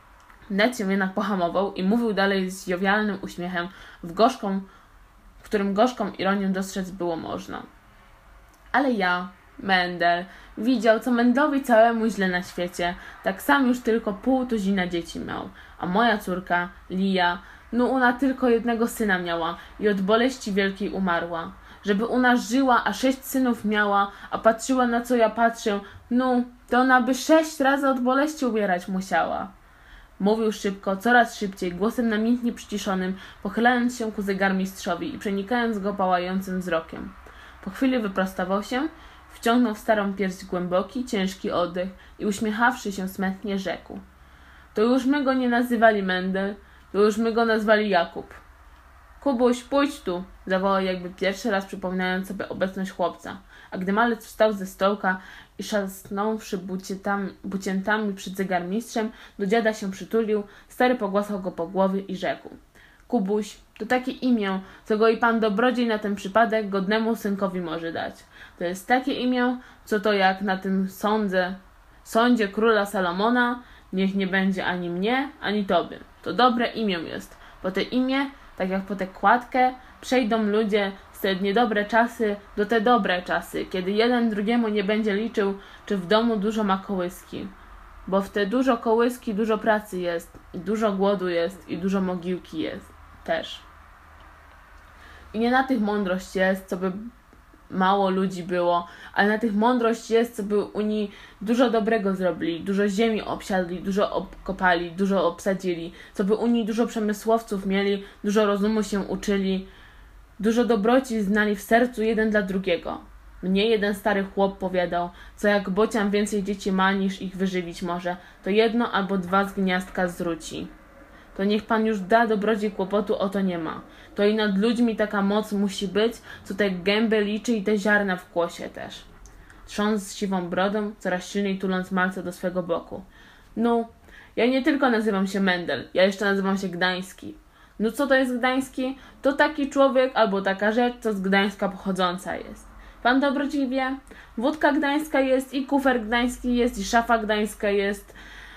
Wnet się jednak pohamował i mówił dalej z jowialnym uśmiechem, w gorzką, w którym gorzką ironię dostrzec było można. Ale ja, Mendel, widział, co Mendelowi całemu źle na świecie, tak sam już tylko pół tuzina dzieci miał, a moja córka, Lia, no ona tylko jednego syna miała i od boleści wielkiej umarła. Żeby ona żyła, a sześć synów miała, a patrzyła na co ja patrzę, no, to ona by sześć razy od boleści umierać musiała. Mówił szybko, coraz szybciej, głosem namiętnie przyciszonym, pochylając się ku zegarmistrzowi i przenikając go pałającym wzrokiem. Po chwili wyprostował się, wciągnął w starą pierś głęboki, ciężki oddech i uśmiechawszy się smętnie rzekł. To już my go nie nazywali Mendel, to już my go nazwali Jakub. Kubuś, pójdź tu, zawołał jakby pierwszy raz przypominając sobie obecność chłopca, a gdy malec wstał ze stołka i szasnąwszy bucietami, buciętami przed zegarmistrzem, do dziada się przytulił, stary pogłaskał go po głowie i rzekł. Kubuś, to takie imię, co go i pan dobrodziej na ten przypadek godnemu synkowi może dać. To jest takie imię, co to jak na tym sądze, sądzie króla Salomona, niech nie będzie ani mnie, ani tobie. To dobre imię jest. Po te imię, tak jak po tę kładkę, przejdą ludzie z te niedobre czasy do te dobre czasy, kiedy jeden drugiemu nie będzie liczył, czy w domu dużo ma kołyski. Bo w te dużo kołyski dużo pracy jest, i dużo głodu jest, i dużo mogiłki jest też. I nie na tych mądrość jest, co by mało ludzi było, ale na tych mądrość jest, co by oni dużo dobrego zrobili, dużo ziemi obsiadli, dużo obkopali, dużo obsadzili, co by oni dużo przemysłowców mieli, dużo rozumu się uczyli, dużo dobroci znali w sercu jeden dla drugiego. Mnie jeden stary chłop powiadał, co jak bocian więcej dzieci ma niż ich wyżywić może, to jedno albo dwa z gniazdka zrzuci. To niech pan już da dobrodziej kłopotu, o to nie ma. To i nad ludźmi taka moc musi być, co te gęby liczy i te ziarna w kłosie też. Trząsł siwą brodą, coraz silniej tuląc malca do swego boku. No, ja nie tylko nazywam się Mendel, ja jeszcze nazywam się Gdański. No co to jest Gdański? To taki człowiek albo taka rzecz, co z Gdańska pochodząca jest. Pan dobrodziej wie? Wódka gdańska jest i kufer gdański jest i szafa gdańska jest.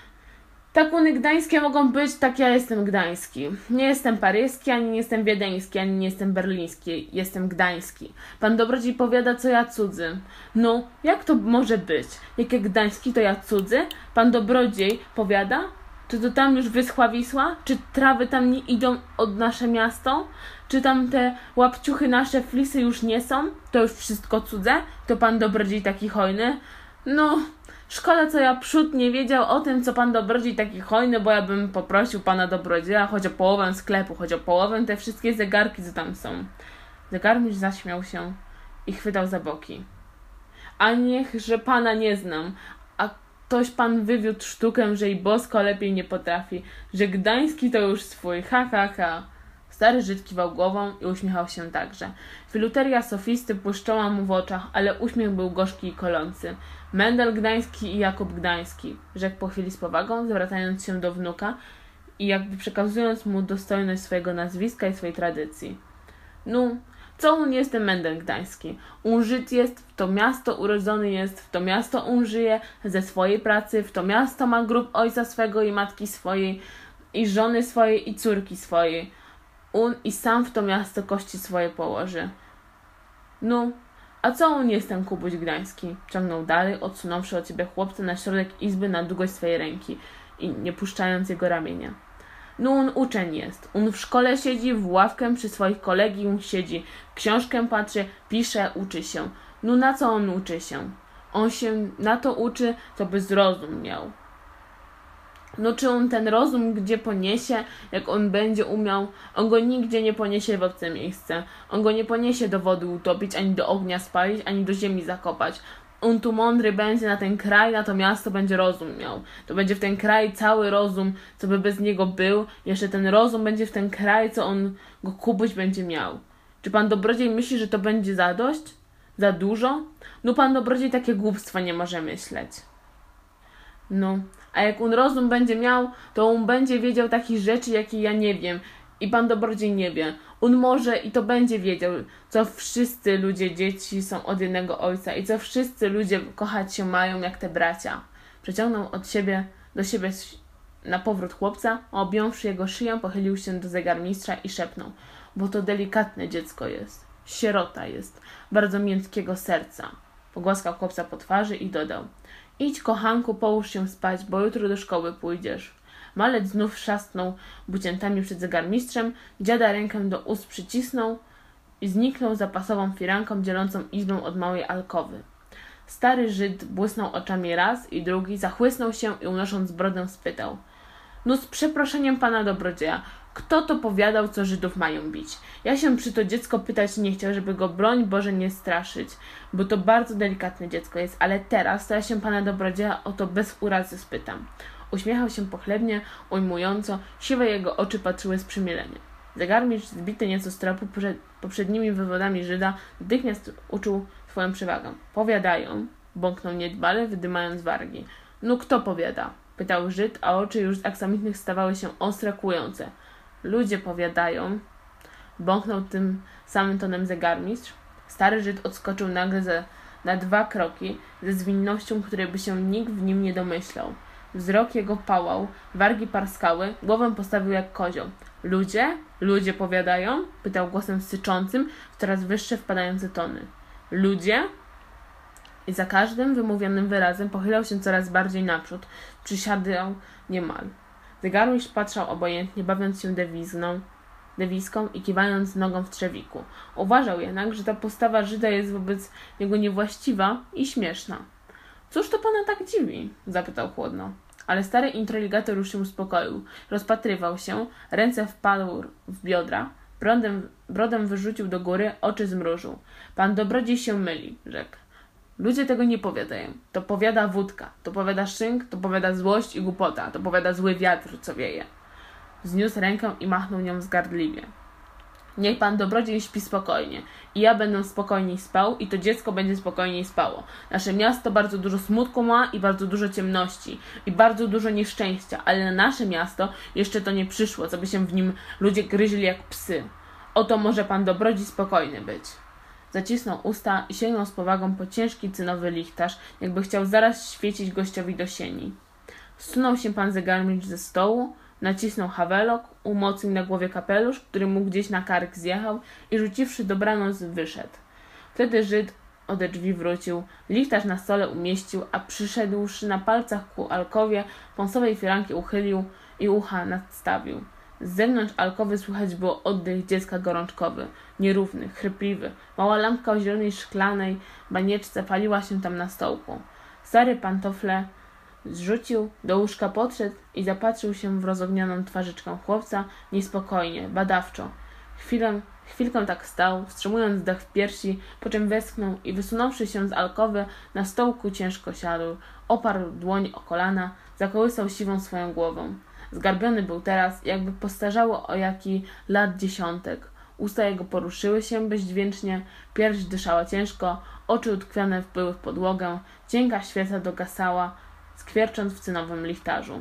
Takuny gdańskie mogą być, tak ja jestem gdański. Nie jestem paryski, ani nie jestem wiedeński, ani nie jestem berliński. Jestem gdański. Pan dobrodziej powiada, co ja cudzy. No, jak to może być? Jak ja gdański, to ja cudzy? Pan dobrodziej powiada? Czy to tam już wyschła Wisła? Czy trawy tam nie idą od nasze miasto? Czy tam te łapciuchy nasze flisy już nie są? To już wszystko cudze? To pan dobrodziej taki hojny? No... Szkoda, co ja przód nie wiedział o tym, co pan dobrodziej taki hojny, bo ja bym poprosił pana dobrodzieja choć o połowę sklepu, choć o połowę te wszystkie zegarki, co tam są. Zegarmistrz zaśmiał się i chwytał za boki. A niech, że pana nie znam, a ktoś pan wywiódł sztukę, że i bosko lepiej nie potrafi, że gdański to już swój, ha, ha, ha. Stary Żyd kiwał głową i uśmiechał się także. Filuteria sofisty błyszczała mu w oczach, ale uśmiech był gorzki i kolący. Mendel Gdański i Jakub Gdański, rzekł po chwili z powagą, zwracając się do wnuka i jakby przekazując mu dostojność swojego nazwiska i swojej tradycji. No, co on jest ten Mendel Gdański? On Żyd jest, w to miasto urodzony jest, w to miasto on żyje, ze swojej pracy, w to miasto ma grób ojca swego i matki swojej, i żony swojej, i córki swojej. On i sam w to miasto kości swoje położy. No, a co on jest ten Kubuś Gdański? Ciągnął dalej, odsunąwszy od siebie chłopca na środek izby na długość swojej ręki i nie puszczając jego ramienia. No on uczeń jest. On w szkole siedzi, w ławkę przy swoich kolegium siedzi, książkę patrzy, pisze, uczy się. No na co on uczy się? On się na to uczy, co by zrozum miał. No czy on ten rozum gdzie poniesie, jak on będzie umiał? On go nigdzie nie poniesie w obce miejsce. On go nie poniesie do wody utopić, ani do ognia spalić, ani do ziemi zakopać. On tu mądry będzie na ten kraj, na to miasto będzie rozum miał. To będzie w ten kraj cały rozum, co by bez niego był. Jeszcze ten rozum będzie w ten kraj, co on go Kubuś będzie miał. Czy pan dobrodziej myśli, że to będzie za dość? Za dużo? No pan dobrodziej takie głupstwa nie może myśleć. No, a jak on rozum będzie miał, to on będzie wiedział takich rzeczy, jakie ja nie wiem. I pan dobrodziej nie wie. On może i to będzie wiedział, co wszyscy ludzie, dzieci są od jednego ojca i co wszyscy ludzie kochać się mają jak te bracia. Przeciągnął od siebie do siebie na powrót chłopca, a objąwszy jego szyję, pochylił się do zegarmistrza i szepnął: bo to delikatne dziecko jest. Sierota jest, bardzo miękkiego serca. Pogłaskał chłopca po twarzy i dodał: idź, kochanku, połóż się spać, bo jutro do szkoły pójdziesz. Malec znów szastnął buciętami przed zegarmistrzem, dziada rękę do ust przycisnął i zniknął za pasową firanką dzielącą izbę od małej alkowy. Stary Żyd błysnął oczami raz i drugi, zachłysnął się i unosząc brodę spytał: no z przeproszeniem pana dobrodzieja, kto to powiadał, co Żydów mają bić? Ja się przy to dziecko pytać nie chciał, żeby go broń Boże nie straszyć, bo to bardzo delikatne dziecko jest, ale teraz to ja się pana dobrodzieja o to bez urazy spytam. Uśmiechał się pochlebnie, ujmująco, siwe jego oczy patrzyły z przymieleniem. Zegarmistrz, zbity nieco z tropu poprzednimi wywodami Żyda, natychmiast uczuł swoją przewagę. Powiadają, bąknął niedbale, wydymając wargi. No kto powiada? Pytał Żyd, a oczy już z aksamitnych stawały się ostre, kłujące. Ludzie powiadają, bąknął tym samym tonem zegarmistrz. Stary Żyd odskoczył nagle ze, na dwa kroki ze zwinnością, której by się nikt w nim nie domyślał. Wzrok jego pałał, wargi parskały, głowę postawił jak kozioł. Ludzie? Ludzie powiadają? Pytał głosem syczącym w coraz wyższe wpadające tony. Ludzie? I za każdym wymówionym wyrazem pochylał się coraz bardziej naprzód, przysiadał niemal. Zegarmistrz patrzał obojętnie, bawiąc się dewizną, dewiską i kiwając nogą w trzewiku. Uważał jednak, że ta postawa Żyda jest wobec niego niewłaściwa i śmieszna. Cóż to pana tak dziwi? Zapytał chłodno. Ale stary introligator już się uspokoił. Rozpatrywał się, ręce wpadł w biodra, brodem, brodem wyrzucił do góry, oczy zmrużył. Pan dobrodziej się myli, rzekł. Ludzie tego nie powiadają. To powiada wódka, to powiada szynk, to powiada złość i głupota, to powiada zły wiatr, co wieje. Wzniósł rękę i machnął nią zgardliwie. Niech pan dobrodziej śpi spokojnie. I ja będę spokojniej spał i to dziecko będzie spokojniej spało. Nasze miasto bardzo dużo smutku ma i bardzo dużo ciemności i bardzo dużo nieszczęścia, ale na nasze miasto jeszcze to nie przyszło, co by się w nim ludzie gryźli jak psy. Oto może pan dobrodziej spokojny być. Zacisnął usta i sięgnął z powagą po ciężki cynowy lichtarz, jakby chciał zaraz świecić gościowi do sieni. Zsunął się pan zegarmistrz ze stołu, nacisnął hawelok, umocnił na głowie kapelusz, który mu gdzieś na kark zjechał i rzuciwszy dobranoc wyszedł. Wtedy Żyd ode drzwi wrócił, lichtarz na stole umieścił, a przyszedłszy na palcach ku alkowie, pąsowej firanki uchylił i ucha nadstawił. Z zewnątrz alkowy słychać było oddech dziecka gorączkowy, nierówny, chrypliwy. Mała lampka o zielonej szklanej banieczce paliła się tam na stołku. Stary pantofle zrzucił, do łóżka podszedł i zapatrzył się w rozognioną twarzyczkę chłopca niespokojnie, badawczo. Chwilę, chwilkę tak stał, wstrzymując dech w piersi, po czym westchnął i wysunąwszy się z alkowy, na stołku ciężko siadł, oparł dłoń o kolana, zakołysał siwą swoją głową. Zgarbiony był teraz, jakby postarzało o jaki lat dziesiątek. Usta jego poruszyły się bezdźwięcznie, pierś dyszała ciężko, oczy utkwione były w podłogę, cienka świeca dogasała, skwiercząc w cynowym lichtarzu.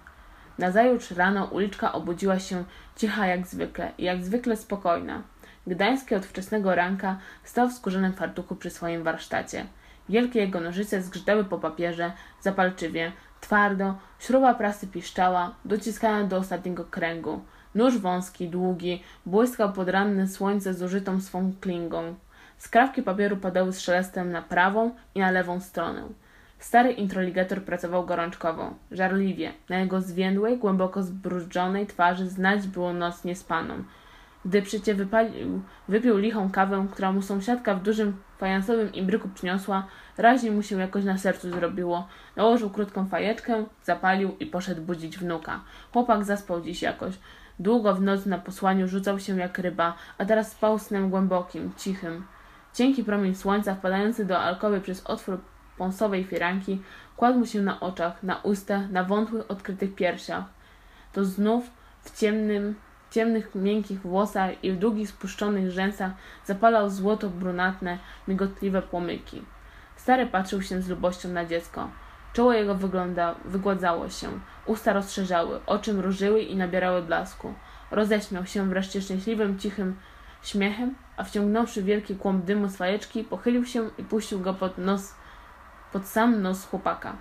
Nazajutrz rano uliczka obudziła się cicha jak zwykle i jak zwykle spokojna. Gdański od wczesnego ranka stał w skórzanym fartuchu przy swoim warsztacie. Wielkie jego nożyce zgrzytały po papierze, zapalczywie, twardo, śruba prasy piszczała, dociskana do ostatniego kręgu. Nóż wąski, długi, błyskał pod ranne słońce zużytą swą klingą. Skrawki papieru padały z szelestem na prawą i na lewą stronę. Stary introligator pracował gorączkowo, żarliwie. Na jego zwiędłej, głęboko zbrudżonej twarzy znać było noc niespaną. Gdy przecie wypalił, wypił lichą kawę, która mu sąsiadka w dużym fajansowym imbryku przyniosła, raźnie mu się jakoś na sercu zrobiło. Nałożył krótką fajeczkę, zapalił i poszedł budzić wnuka. Chłopak zaspał dziś jakoś. Długo w noc na posłaniu rzucał się jak ryba, a teraz spał snem głębokim, cichym. Cienki promień słońca wpadający do alkowy przez otwór pąsowej firanki kładł mu się na oczach, na ustach, na wątłych, odkrytych piersiach. To znów w ciemnym, ciemnych, miękkich włosach i w długich, spuszczonych rzęsach zapalał złoto-brunatne, migotliwe płomyki. Stary patrzył się z lubością na dziecko. Czoło jego wygląda, wygładzało się, usta rozszerzały, oczy mrużyły i nabierały blasku. Roześmiał się wreszcie szczęśliwym, cichym śmiechem, a wciągnąwszy wielki kłąb dymu z fajeczki, pochylił się i puścił go pod nos, pod sam nos chłopaka.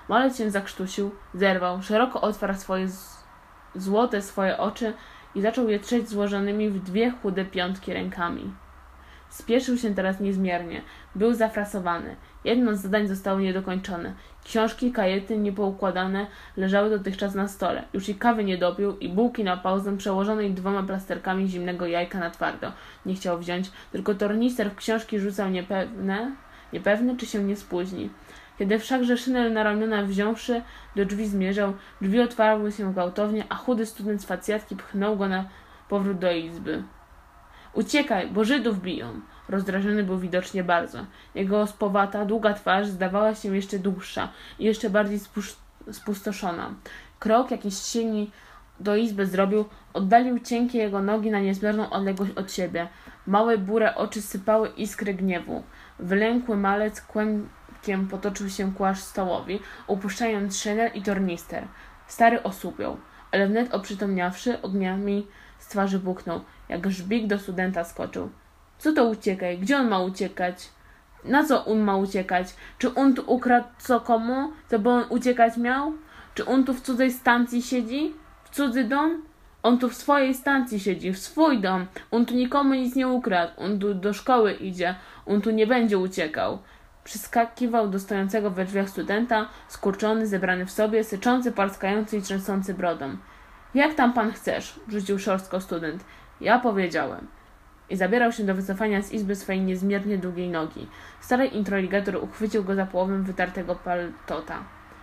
Malec się zakrztusił, zerwał, szeroko otwarł swoje z... złote swoje oczy i zaczął je trzeć złożonymi w dwie chude piątki rękami. Spieszył się teraz niezmiernie. Był zafrasowany. Jedno z zadań zostało niedokończone. Książki, kajety niepoukładane leżały dotychczas na stole. Już i kawy nie dopił i bułki na pauzę przełożonej dwoma plasterkami zimnego jajka na twardo nie chciał wziąć, tylko tornister w książki rzucał niepewne, niepewny, czy się nie spóźni. Kiedy wszakże szynel na ramiona wziąwszy, do drzwi zmierzał, drzwi otwarły się gwałtownie, a chudy student z facjatki pchnął go na powrót do izby. Uciekaj, bo Żydów biją! Rozdrażniony był widocznie bardzo. Jego spowata, długa twarz zdawała się jeszcze dłuższa i jeszcze bardziej spustoszona. Krok jakiś silni do izby zrobił, oddalił cienkie jego nogi na niezmierną odległość od siebie. Małe, bure oczy sypały iskry gniewu. Wylękły malec kłębkiem potoczył się ku aż stołowi, upuszczając szynel i tornister. Stary osłupiał, ale wnet oprzytomniawszy, ogniami z twarzy buknął. Jak żbik do studenta skoczył. Co to uciekaj? Gdzie on ma uciekać? Na co on ma uciekać? Czy on tu ukradł co komu? Co by on uciekać miał? Czy on tu w cudzej stacji siedzi? W cudzy dom? On tu w swojej stacji siedzi, w swój dom. On tu nikomu nic nie ukradł. On tu do szkoły idzie. On tu nie będzie uciekał. Przyskakiwał do stojącego we drzwiach studenta, skurczony, zebrany w sobie, syczący, parskający i trzęsący brodą. Jak tam pan chcesz? Rzucił szorstko student. Ja powiedziałem. I zabierał się do wycofania z izby swojej niezmiernie długiej nogi. Stary introligator uchwycił go za połowę wytartego paltota.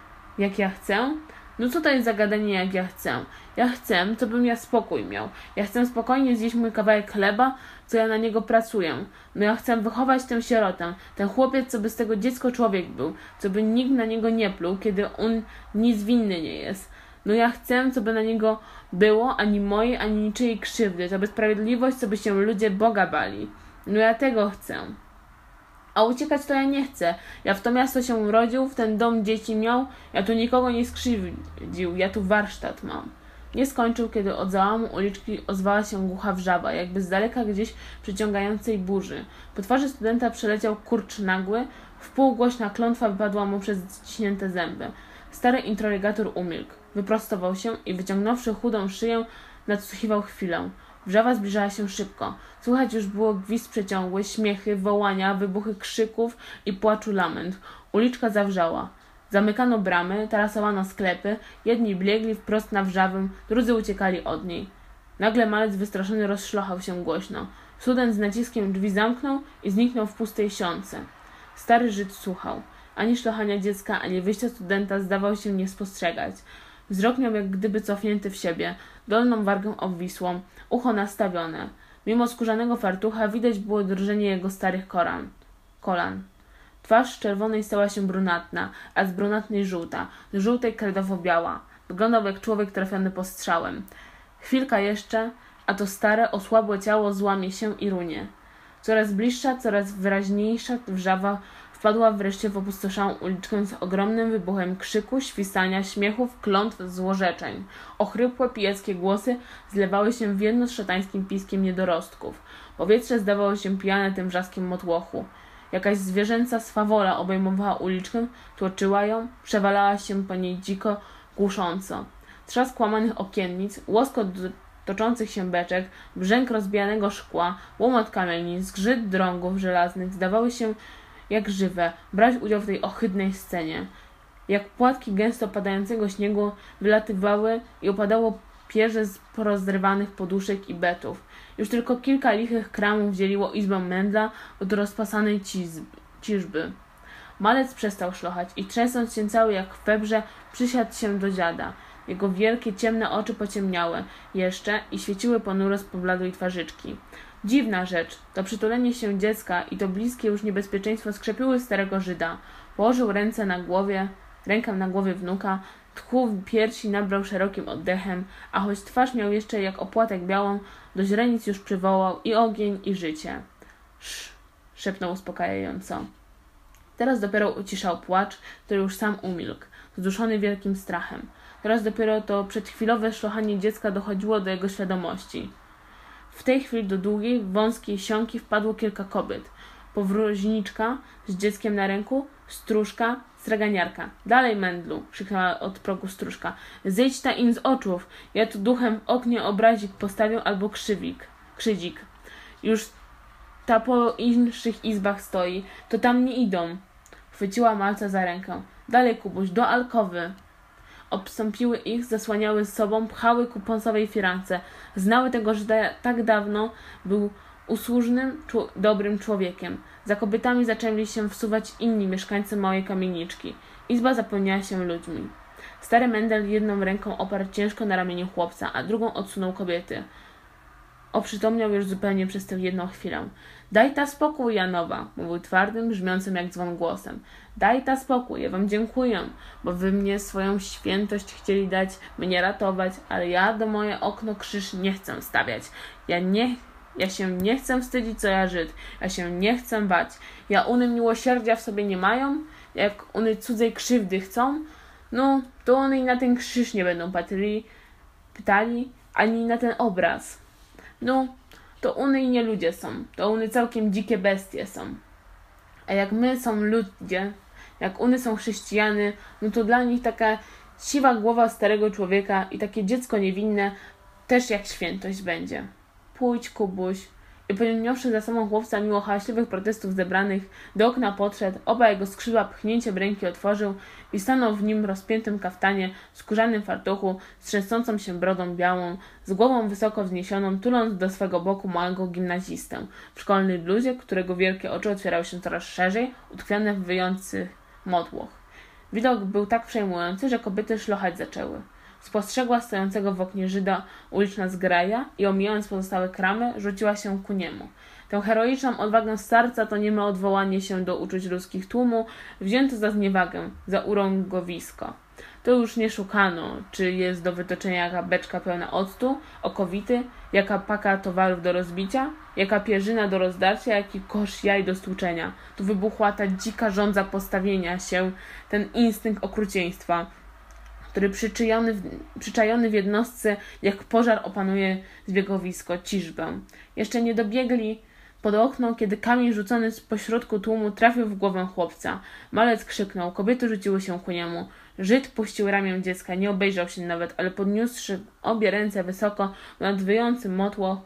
Jak ja chcę? No co to jest za gadanie, jak ja chcę? Ja chcę, co bym ja spokój miał. Ja chcę spokojnie zjeść mój kawałek chleba, co ja na niego pracuję. No ja chcę wychować tę sierotę. Ten chłopiec, co by z tego dziecko człowiek był. Co by nikt na niego nie pluł, kiedy on nic winny nie jest. No ja chcę, co by na niego było, ani mojej, ani niczyjej krzywdy, to by sprawiedliwość, co by się ludzie Boga bali. No ja tego chcę. A uciekać to ja nie chcę. Ja w to miasto się urodził, w ten dom dzieci miał, ja tu nikogo nie skrzywdził, ja tu warsztat mam. Nie skończył, kiedy od załamu uliczki ozwała się głucha wrzawa, jakby z daleka gdzieś przyciągającej burzy. Po twarzy studenta przeleciał kurcz nagły, wpółgłośna klątwa wypadła mu przez ściśnięte zęby. Stary introligator umilkł. Wyprostował się i wyciągnąwszy chudą szyję, nadsłuchiwał chwilę. Wrzawa zbliżała się szybko. Słychać już było gwizd przeciągły, śmiechy, wołania, wybuchy krzyków i płaczu lament. Uliczka zawrzała. Zamykano bramy, tarasowano sklepy, jedni biegli wprost na wrzawę, drudzy uciekali od niej. Nagle malec wystraszony rozszlochał się głośno. Student z naciskiem drzwi zamknął i zniknął w pustej siące. Stary Żyd słuchał. Ani szlochania dziecka, ani wyjścia studenta zdawał się nie spostrzegać. Wzrok miał jak gdyby cofnięty w siebie, dolną wargę obwisłą, ucho nastawione. Mimo skórzanego fartucha widać było drżenie jego starych kolan. kolan. Twarz z czerwonej stała się brunatna, a z brunatnej żółta, z żółtej kredowo-biała. Wyglądał jak człowiek trafiony postrzałem. Chwilka jeszcze, a to stare, osłabłe ciało złamie się i runie. Coraz bliższa, coraz wyraźniejsza wrzawa wpadła wreszcie w opustoszałą uliczkę z ogromnym wybuchem krzyku, świstania, śmiechów, klątw, złorzeczeń. Ochrypłe, pijackie głosy zlewały się w jedno z szatańskim piskiem niedorostków. Powietrze zdawało się pijane tym wrzaskiem motłochu. Jakaś zwierzęca swawola obejmowała uliczkę, tłoczyła ją, przewalała się po niej dziko, głusząco. Trzask łamanych okiennic, łoskot toczących się beczek, brzęk rozbijanego szkła, łomot kamieni, zgrzyt drągów żelaznych zdawały się jak żywe, brać udział w tej ohydnej scenie. Jak płatki gęsto padającego śniegu wylatywały i opadało pierze z porozrywanych poduszek i betów. Już tylko kilka lichych kramów dzieliło izbę Mendla od rozpasanej ciżby. Malec przestał szlochać i trzęsąc się cały jak w febrze, przysiadł się do dziada. Jego wielkie, ciemne oczy pociemniały jeszcze i świeciły ponuro z pobladłej twarzyczki. Dziwna rzecz, to przytulenie się dziecka i to bliskie już niebezpieczeństwo skrzepiły starego Żyda. Położył ręce na głowie, rękę na głowie wnuka, tchu w piersi nabrał szerokim oddechem, a choć twarz miał jeszcze jak opłatek białą, do źrenic już przywołał i ogień, i życie. Sz, szepnął uspokajająco. Teraz dopiero uciszał płacz, który już sam umilkł, zduszony wielkim strachem. Teraz dopiero to przedchwilowe szlochanie dziecka dochodziło do jego świadomości. W tej chwili do długiej, wąskiej sionki wpadło kilka kobiet. Powróżniczka z dzieckiem na ręku, Stróżka, straganiarka. Dalej, Mendlu, krzyknęła od progu stróżka. Zejdź ta im z oczów. Ja tu duchem w oknie obrazik postawię albo krzywik, krzydzik. Już ta po inszych izbach stoi, to tam nie idą. Chwyciła malca za rękę. Dalej, Kubuś, do alkowy. Obstąpiły ich, zasłaniały z sobą, pchały ku pąsowej firance. Znały tego Żyda tak dawno, był usłużnym, czu- dobrym człowiekiem. Za kobietami zaczęli się wsuwać inni mieszkańcy małej kamieniczki. Izba zapełniała się ludźmi. Stary Mendel jedną ręką oparł ciężko na ramieniu chłopca, a drugą odsunął kobiety. Oprzytomniał już zupełnie przez tę jedną chwilę. Daj ta spokój, Janowa, mówił twardym, brzmiącym jak dzwon głosem. Daj ta spokój, ja wam dziękuję, bo wy mnie swoją świętość chcieli dać, mnie ratować, ale ja do moje okno krzyż nie chcę stawiać. Ja nie, ja się nie chcę wstydzić, co ja Żyd. Ja się nie chcę bać. Ja uny miłosierdzia w sobie nie mają, jak uny cudzej krzywdy chcą, no to one i na ten krzyż nie będą patrzyli, pytali, ani na ten obraz. No, to uny i nie ludzie są, to uny całkiem dzikie bestie są. A jak my są ludzie, jak uny są chrześcijany, no to dla nich taka siwa głowa starego człowieka i takie dziecko niewinne też jak świętość będzie. Pójdź, Kubuś. I poniósłszy za sobą chłopca mimo hałaśliwych protestów zebranych, do okna podszedł, oba jego skrzydła pchnięciem ręki otworzył i stanął w nim rozpiętym kaftanie, skórzanym fartuchu, z trzęsącą się brodą białą, z głową wysoko wzniesioną, tuląc do swego boku małego gimnazistę, w szkolnej bluzie, którego wielkie oczy otwierały się coraz szerzej, utkwione w wyjących motłoch. Widok był tak przejmujący, że kobiety szlochać zaczęły. Spostrzegła stojącego w oknie Żyda uliczna zgraja i omijając pozostałe kramy, rzuciła się ku niemu. Tę heroiczną odwagę starca to nieme odwołanie się do uczuć ludzkich tłumu wzięto za zniewagę, za urągowisko. To już nie szukano, czy jest do wytoczenia jaka beczka pełna octu, okowity, jaka paka towarów do rozbicia, jaka pierzyna do rozdarcia, jaki kosz jaj do stłuczenia. Tu wybuchła ta dzika żądza postawienia się, ten instynkt okrucieństwa, który przyczajony w, przyczajony w jednostce jak pożar opanuje zbiegowisko, ciżbę. Jeszcze nie dobiegli pod okno, kiedy kamień rzucony z pośrodku tłumu trafił w głowę chłopca. Malec krzyknął, kobiety rzuciły się ku niemu. Żyd puścił ramię dziecka, nie obejrzał się nawet, ale podniósłszy obie ręce wysoko nad wyjącym motłoch,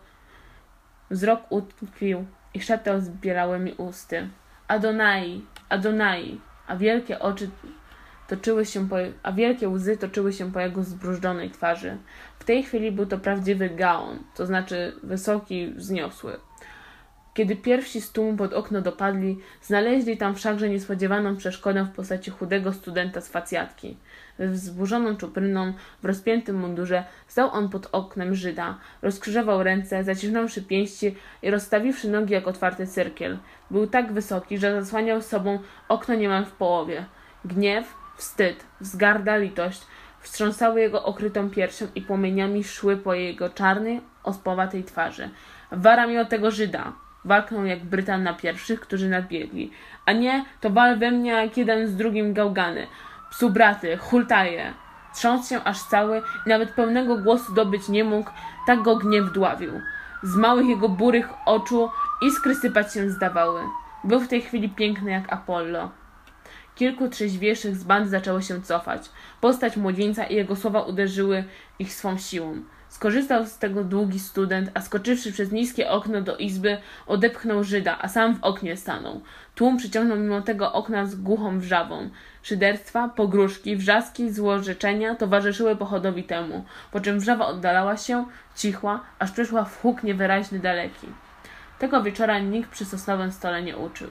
wzrok utkwił i szeptał z bielałymi usty. Adonai, Adonai, a wielkie oczy toczyły się po, a wielkie łzy toczyły się po jego zbrużdżonej twarzy. W tej chwili był to prawdziwy gaon, to znaczy wysoki, wzniosły. Kiedy pierwsi z tłumu pod okno dopadli, znaleźli tam wszakże niespodziewaną przeszkodę w postaci chudego studenta z facjatki. Z wzburzoną czupryną, w rozpiętym mundurze, stał on pod oknem Żyda, rozkrzyżował ręce, zacisnąwszy pięści i rozstawiwszy nogi jak otwarty cyrkiel. Był tak wysoki, że zasłaniał sobą okno niemal w połowie. Gniew, wstyd, wzgarda, litość wstrząsały jego okrytą piersią i płomieniami szły po jego czarnej, ospowatej twarzy. Wara mi od tego Żyda! Walknął jak Brytan na pierwszych, którzy nadbiegli. A nie, to wal we mnie jak jeden z drugim gałgany. Psu braty, hultaje. Trząsł się aż cały i nawet pełnego głosu dobyć nie mógł, tak go gniew dławił. Z małych jego burych oczu iskry sypać się zdawały. Był w tej chwili piękny jak Apollo. Kilku trzeźwiejszych z bandy zaczęło się cofać. Postać młodzieńca i jego słowa uderzyły ich swą siłą. Skorzystał z tego długi student, a skoczywszy przez niskie okno do izby, odepchnął Żyda, a sam w oknie stanął. Tłum przyciągnął mimo tego okna z głuchą wrzawą. Szyderstwa, pogróżki, wrzaski, złorzeczenia towarzyszyły pochodowi temu, po czym wrzawa oddalała się, cichła, aż przeszła w huk niewyraźny daleki. Tego wieczora nikt przy sosnowym stole nie uczył.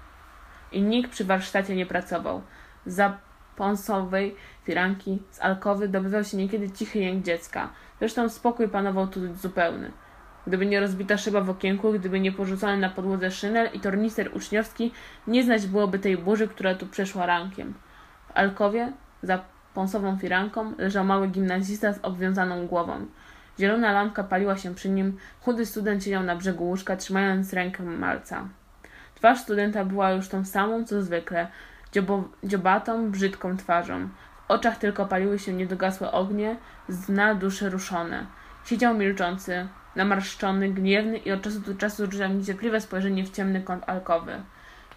I nikt przy warsztacie nie pracował. Za pąsowej firanki z alkowy dobywał się niekiedy cichy jęk dziecka. Zresztą spokój panował tu zupełny. Gdyby nie rozbita szyba w okienku, gdyby nie porzucony na podłodze szynel i tornister uczniowski, nie znać byłoby tej burzy, która tu przeszła rankiem. W alkowie, za pąsową firanką, leżał mały gimnazista z obwiązaną głową. Zielona lampka paliła się przy nim, chudy student siedział na brzegu łóżka, trzymając rękę malca. Twarz studenta była już tą samą, co zwykle, dziobo, dziobatą, brzydką twarzą. W oczach tylko paliły się niedogasłe ognie, z dna duszy ruszone. Siedział milczący, namarszczony, gniewny i od czasu do czasu rzucał niecierpliwe spojrzenie w ciemny kąt alkowy.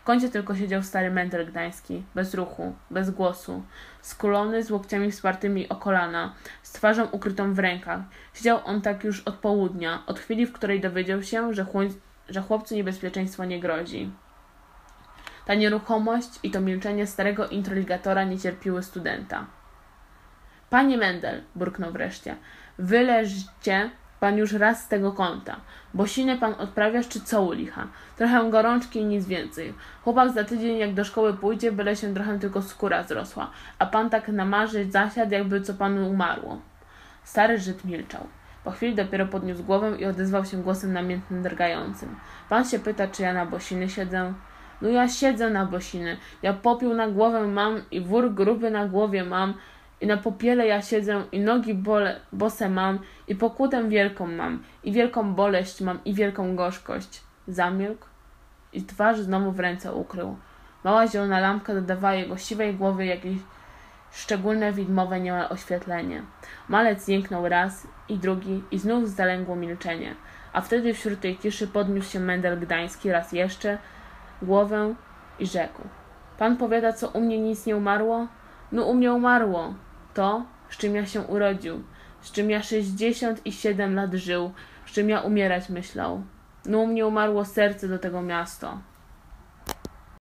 W kącie tylko siedział stary Mendel Gdański, bez ruchu, bez głosu, skulony, z łokciami wspartymi o kolana, z twarzą ukrytą w rękach. Siedział on tak już od południa, od chwili, w której dowiedział się, że, chłoń, że chłopcu niebezpieczeństwo nie grozi. Ta nieruchomość i to milczenie starego introligatora nie cierpiły studenta. Panie Mendel, burknął wreszcie, wyleżcie pan już raz z tego kąta. Bosiny pan odprawiasz, czy co u licha? Trochę gorączki i nic więcej. Chłopak za tydzień jak do szkoły pójdzie, byle się trochę tylko skóra zrosła, a pan tak namarzyć zasiadł, jakby co panu umarło. Stary Żyd milczał. Po chwili dopiero podniósł głowę i odezwał się głosem namiętnym, drgającym. Pan się pyta, czy ja na bosiny siedzę? No ja siedzę na bosiny. Ja popiół na głowę mam i wór gruby na głowie mam, i na popiele ja siedzę, i nogi bole, bose mam, i pokutę wielką mam, i wielką boleść mam, i wielką gorzkość. Zamilkł i twarz znowu w ręce ukrył. Mała zielona lampka dodawała jego siwej głowy jakieś szczególne widmowe niemal oświetlenie. Malec jęknął raz i drugi i znów zalęgło milczenie. A wtedy wśród tej ciszy podniósł się Mendel Gdański raz jeszcze głowę i rzekł. Pan powiada, co u mnie nic nie umarło? No u mnie umarło. To, z czym ja się urodził, z czym ja sześćdziesiąt i siedem lat żył, z czym ja umierać myślał. No u mnie umarło serce do tego miasta.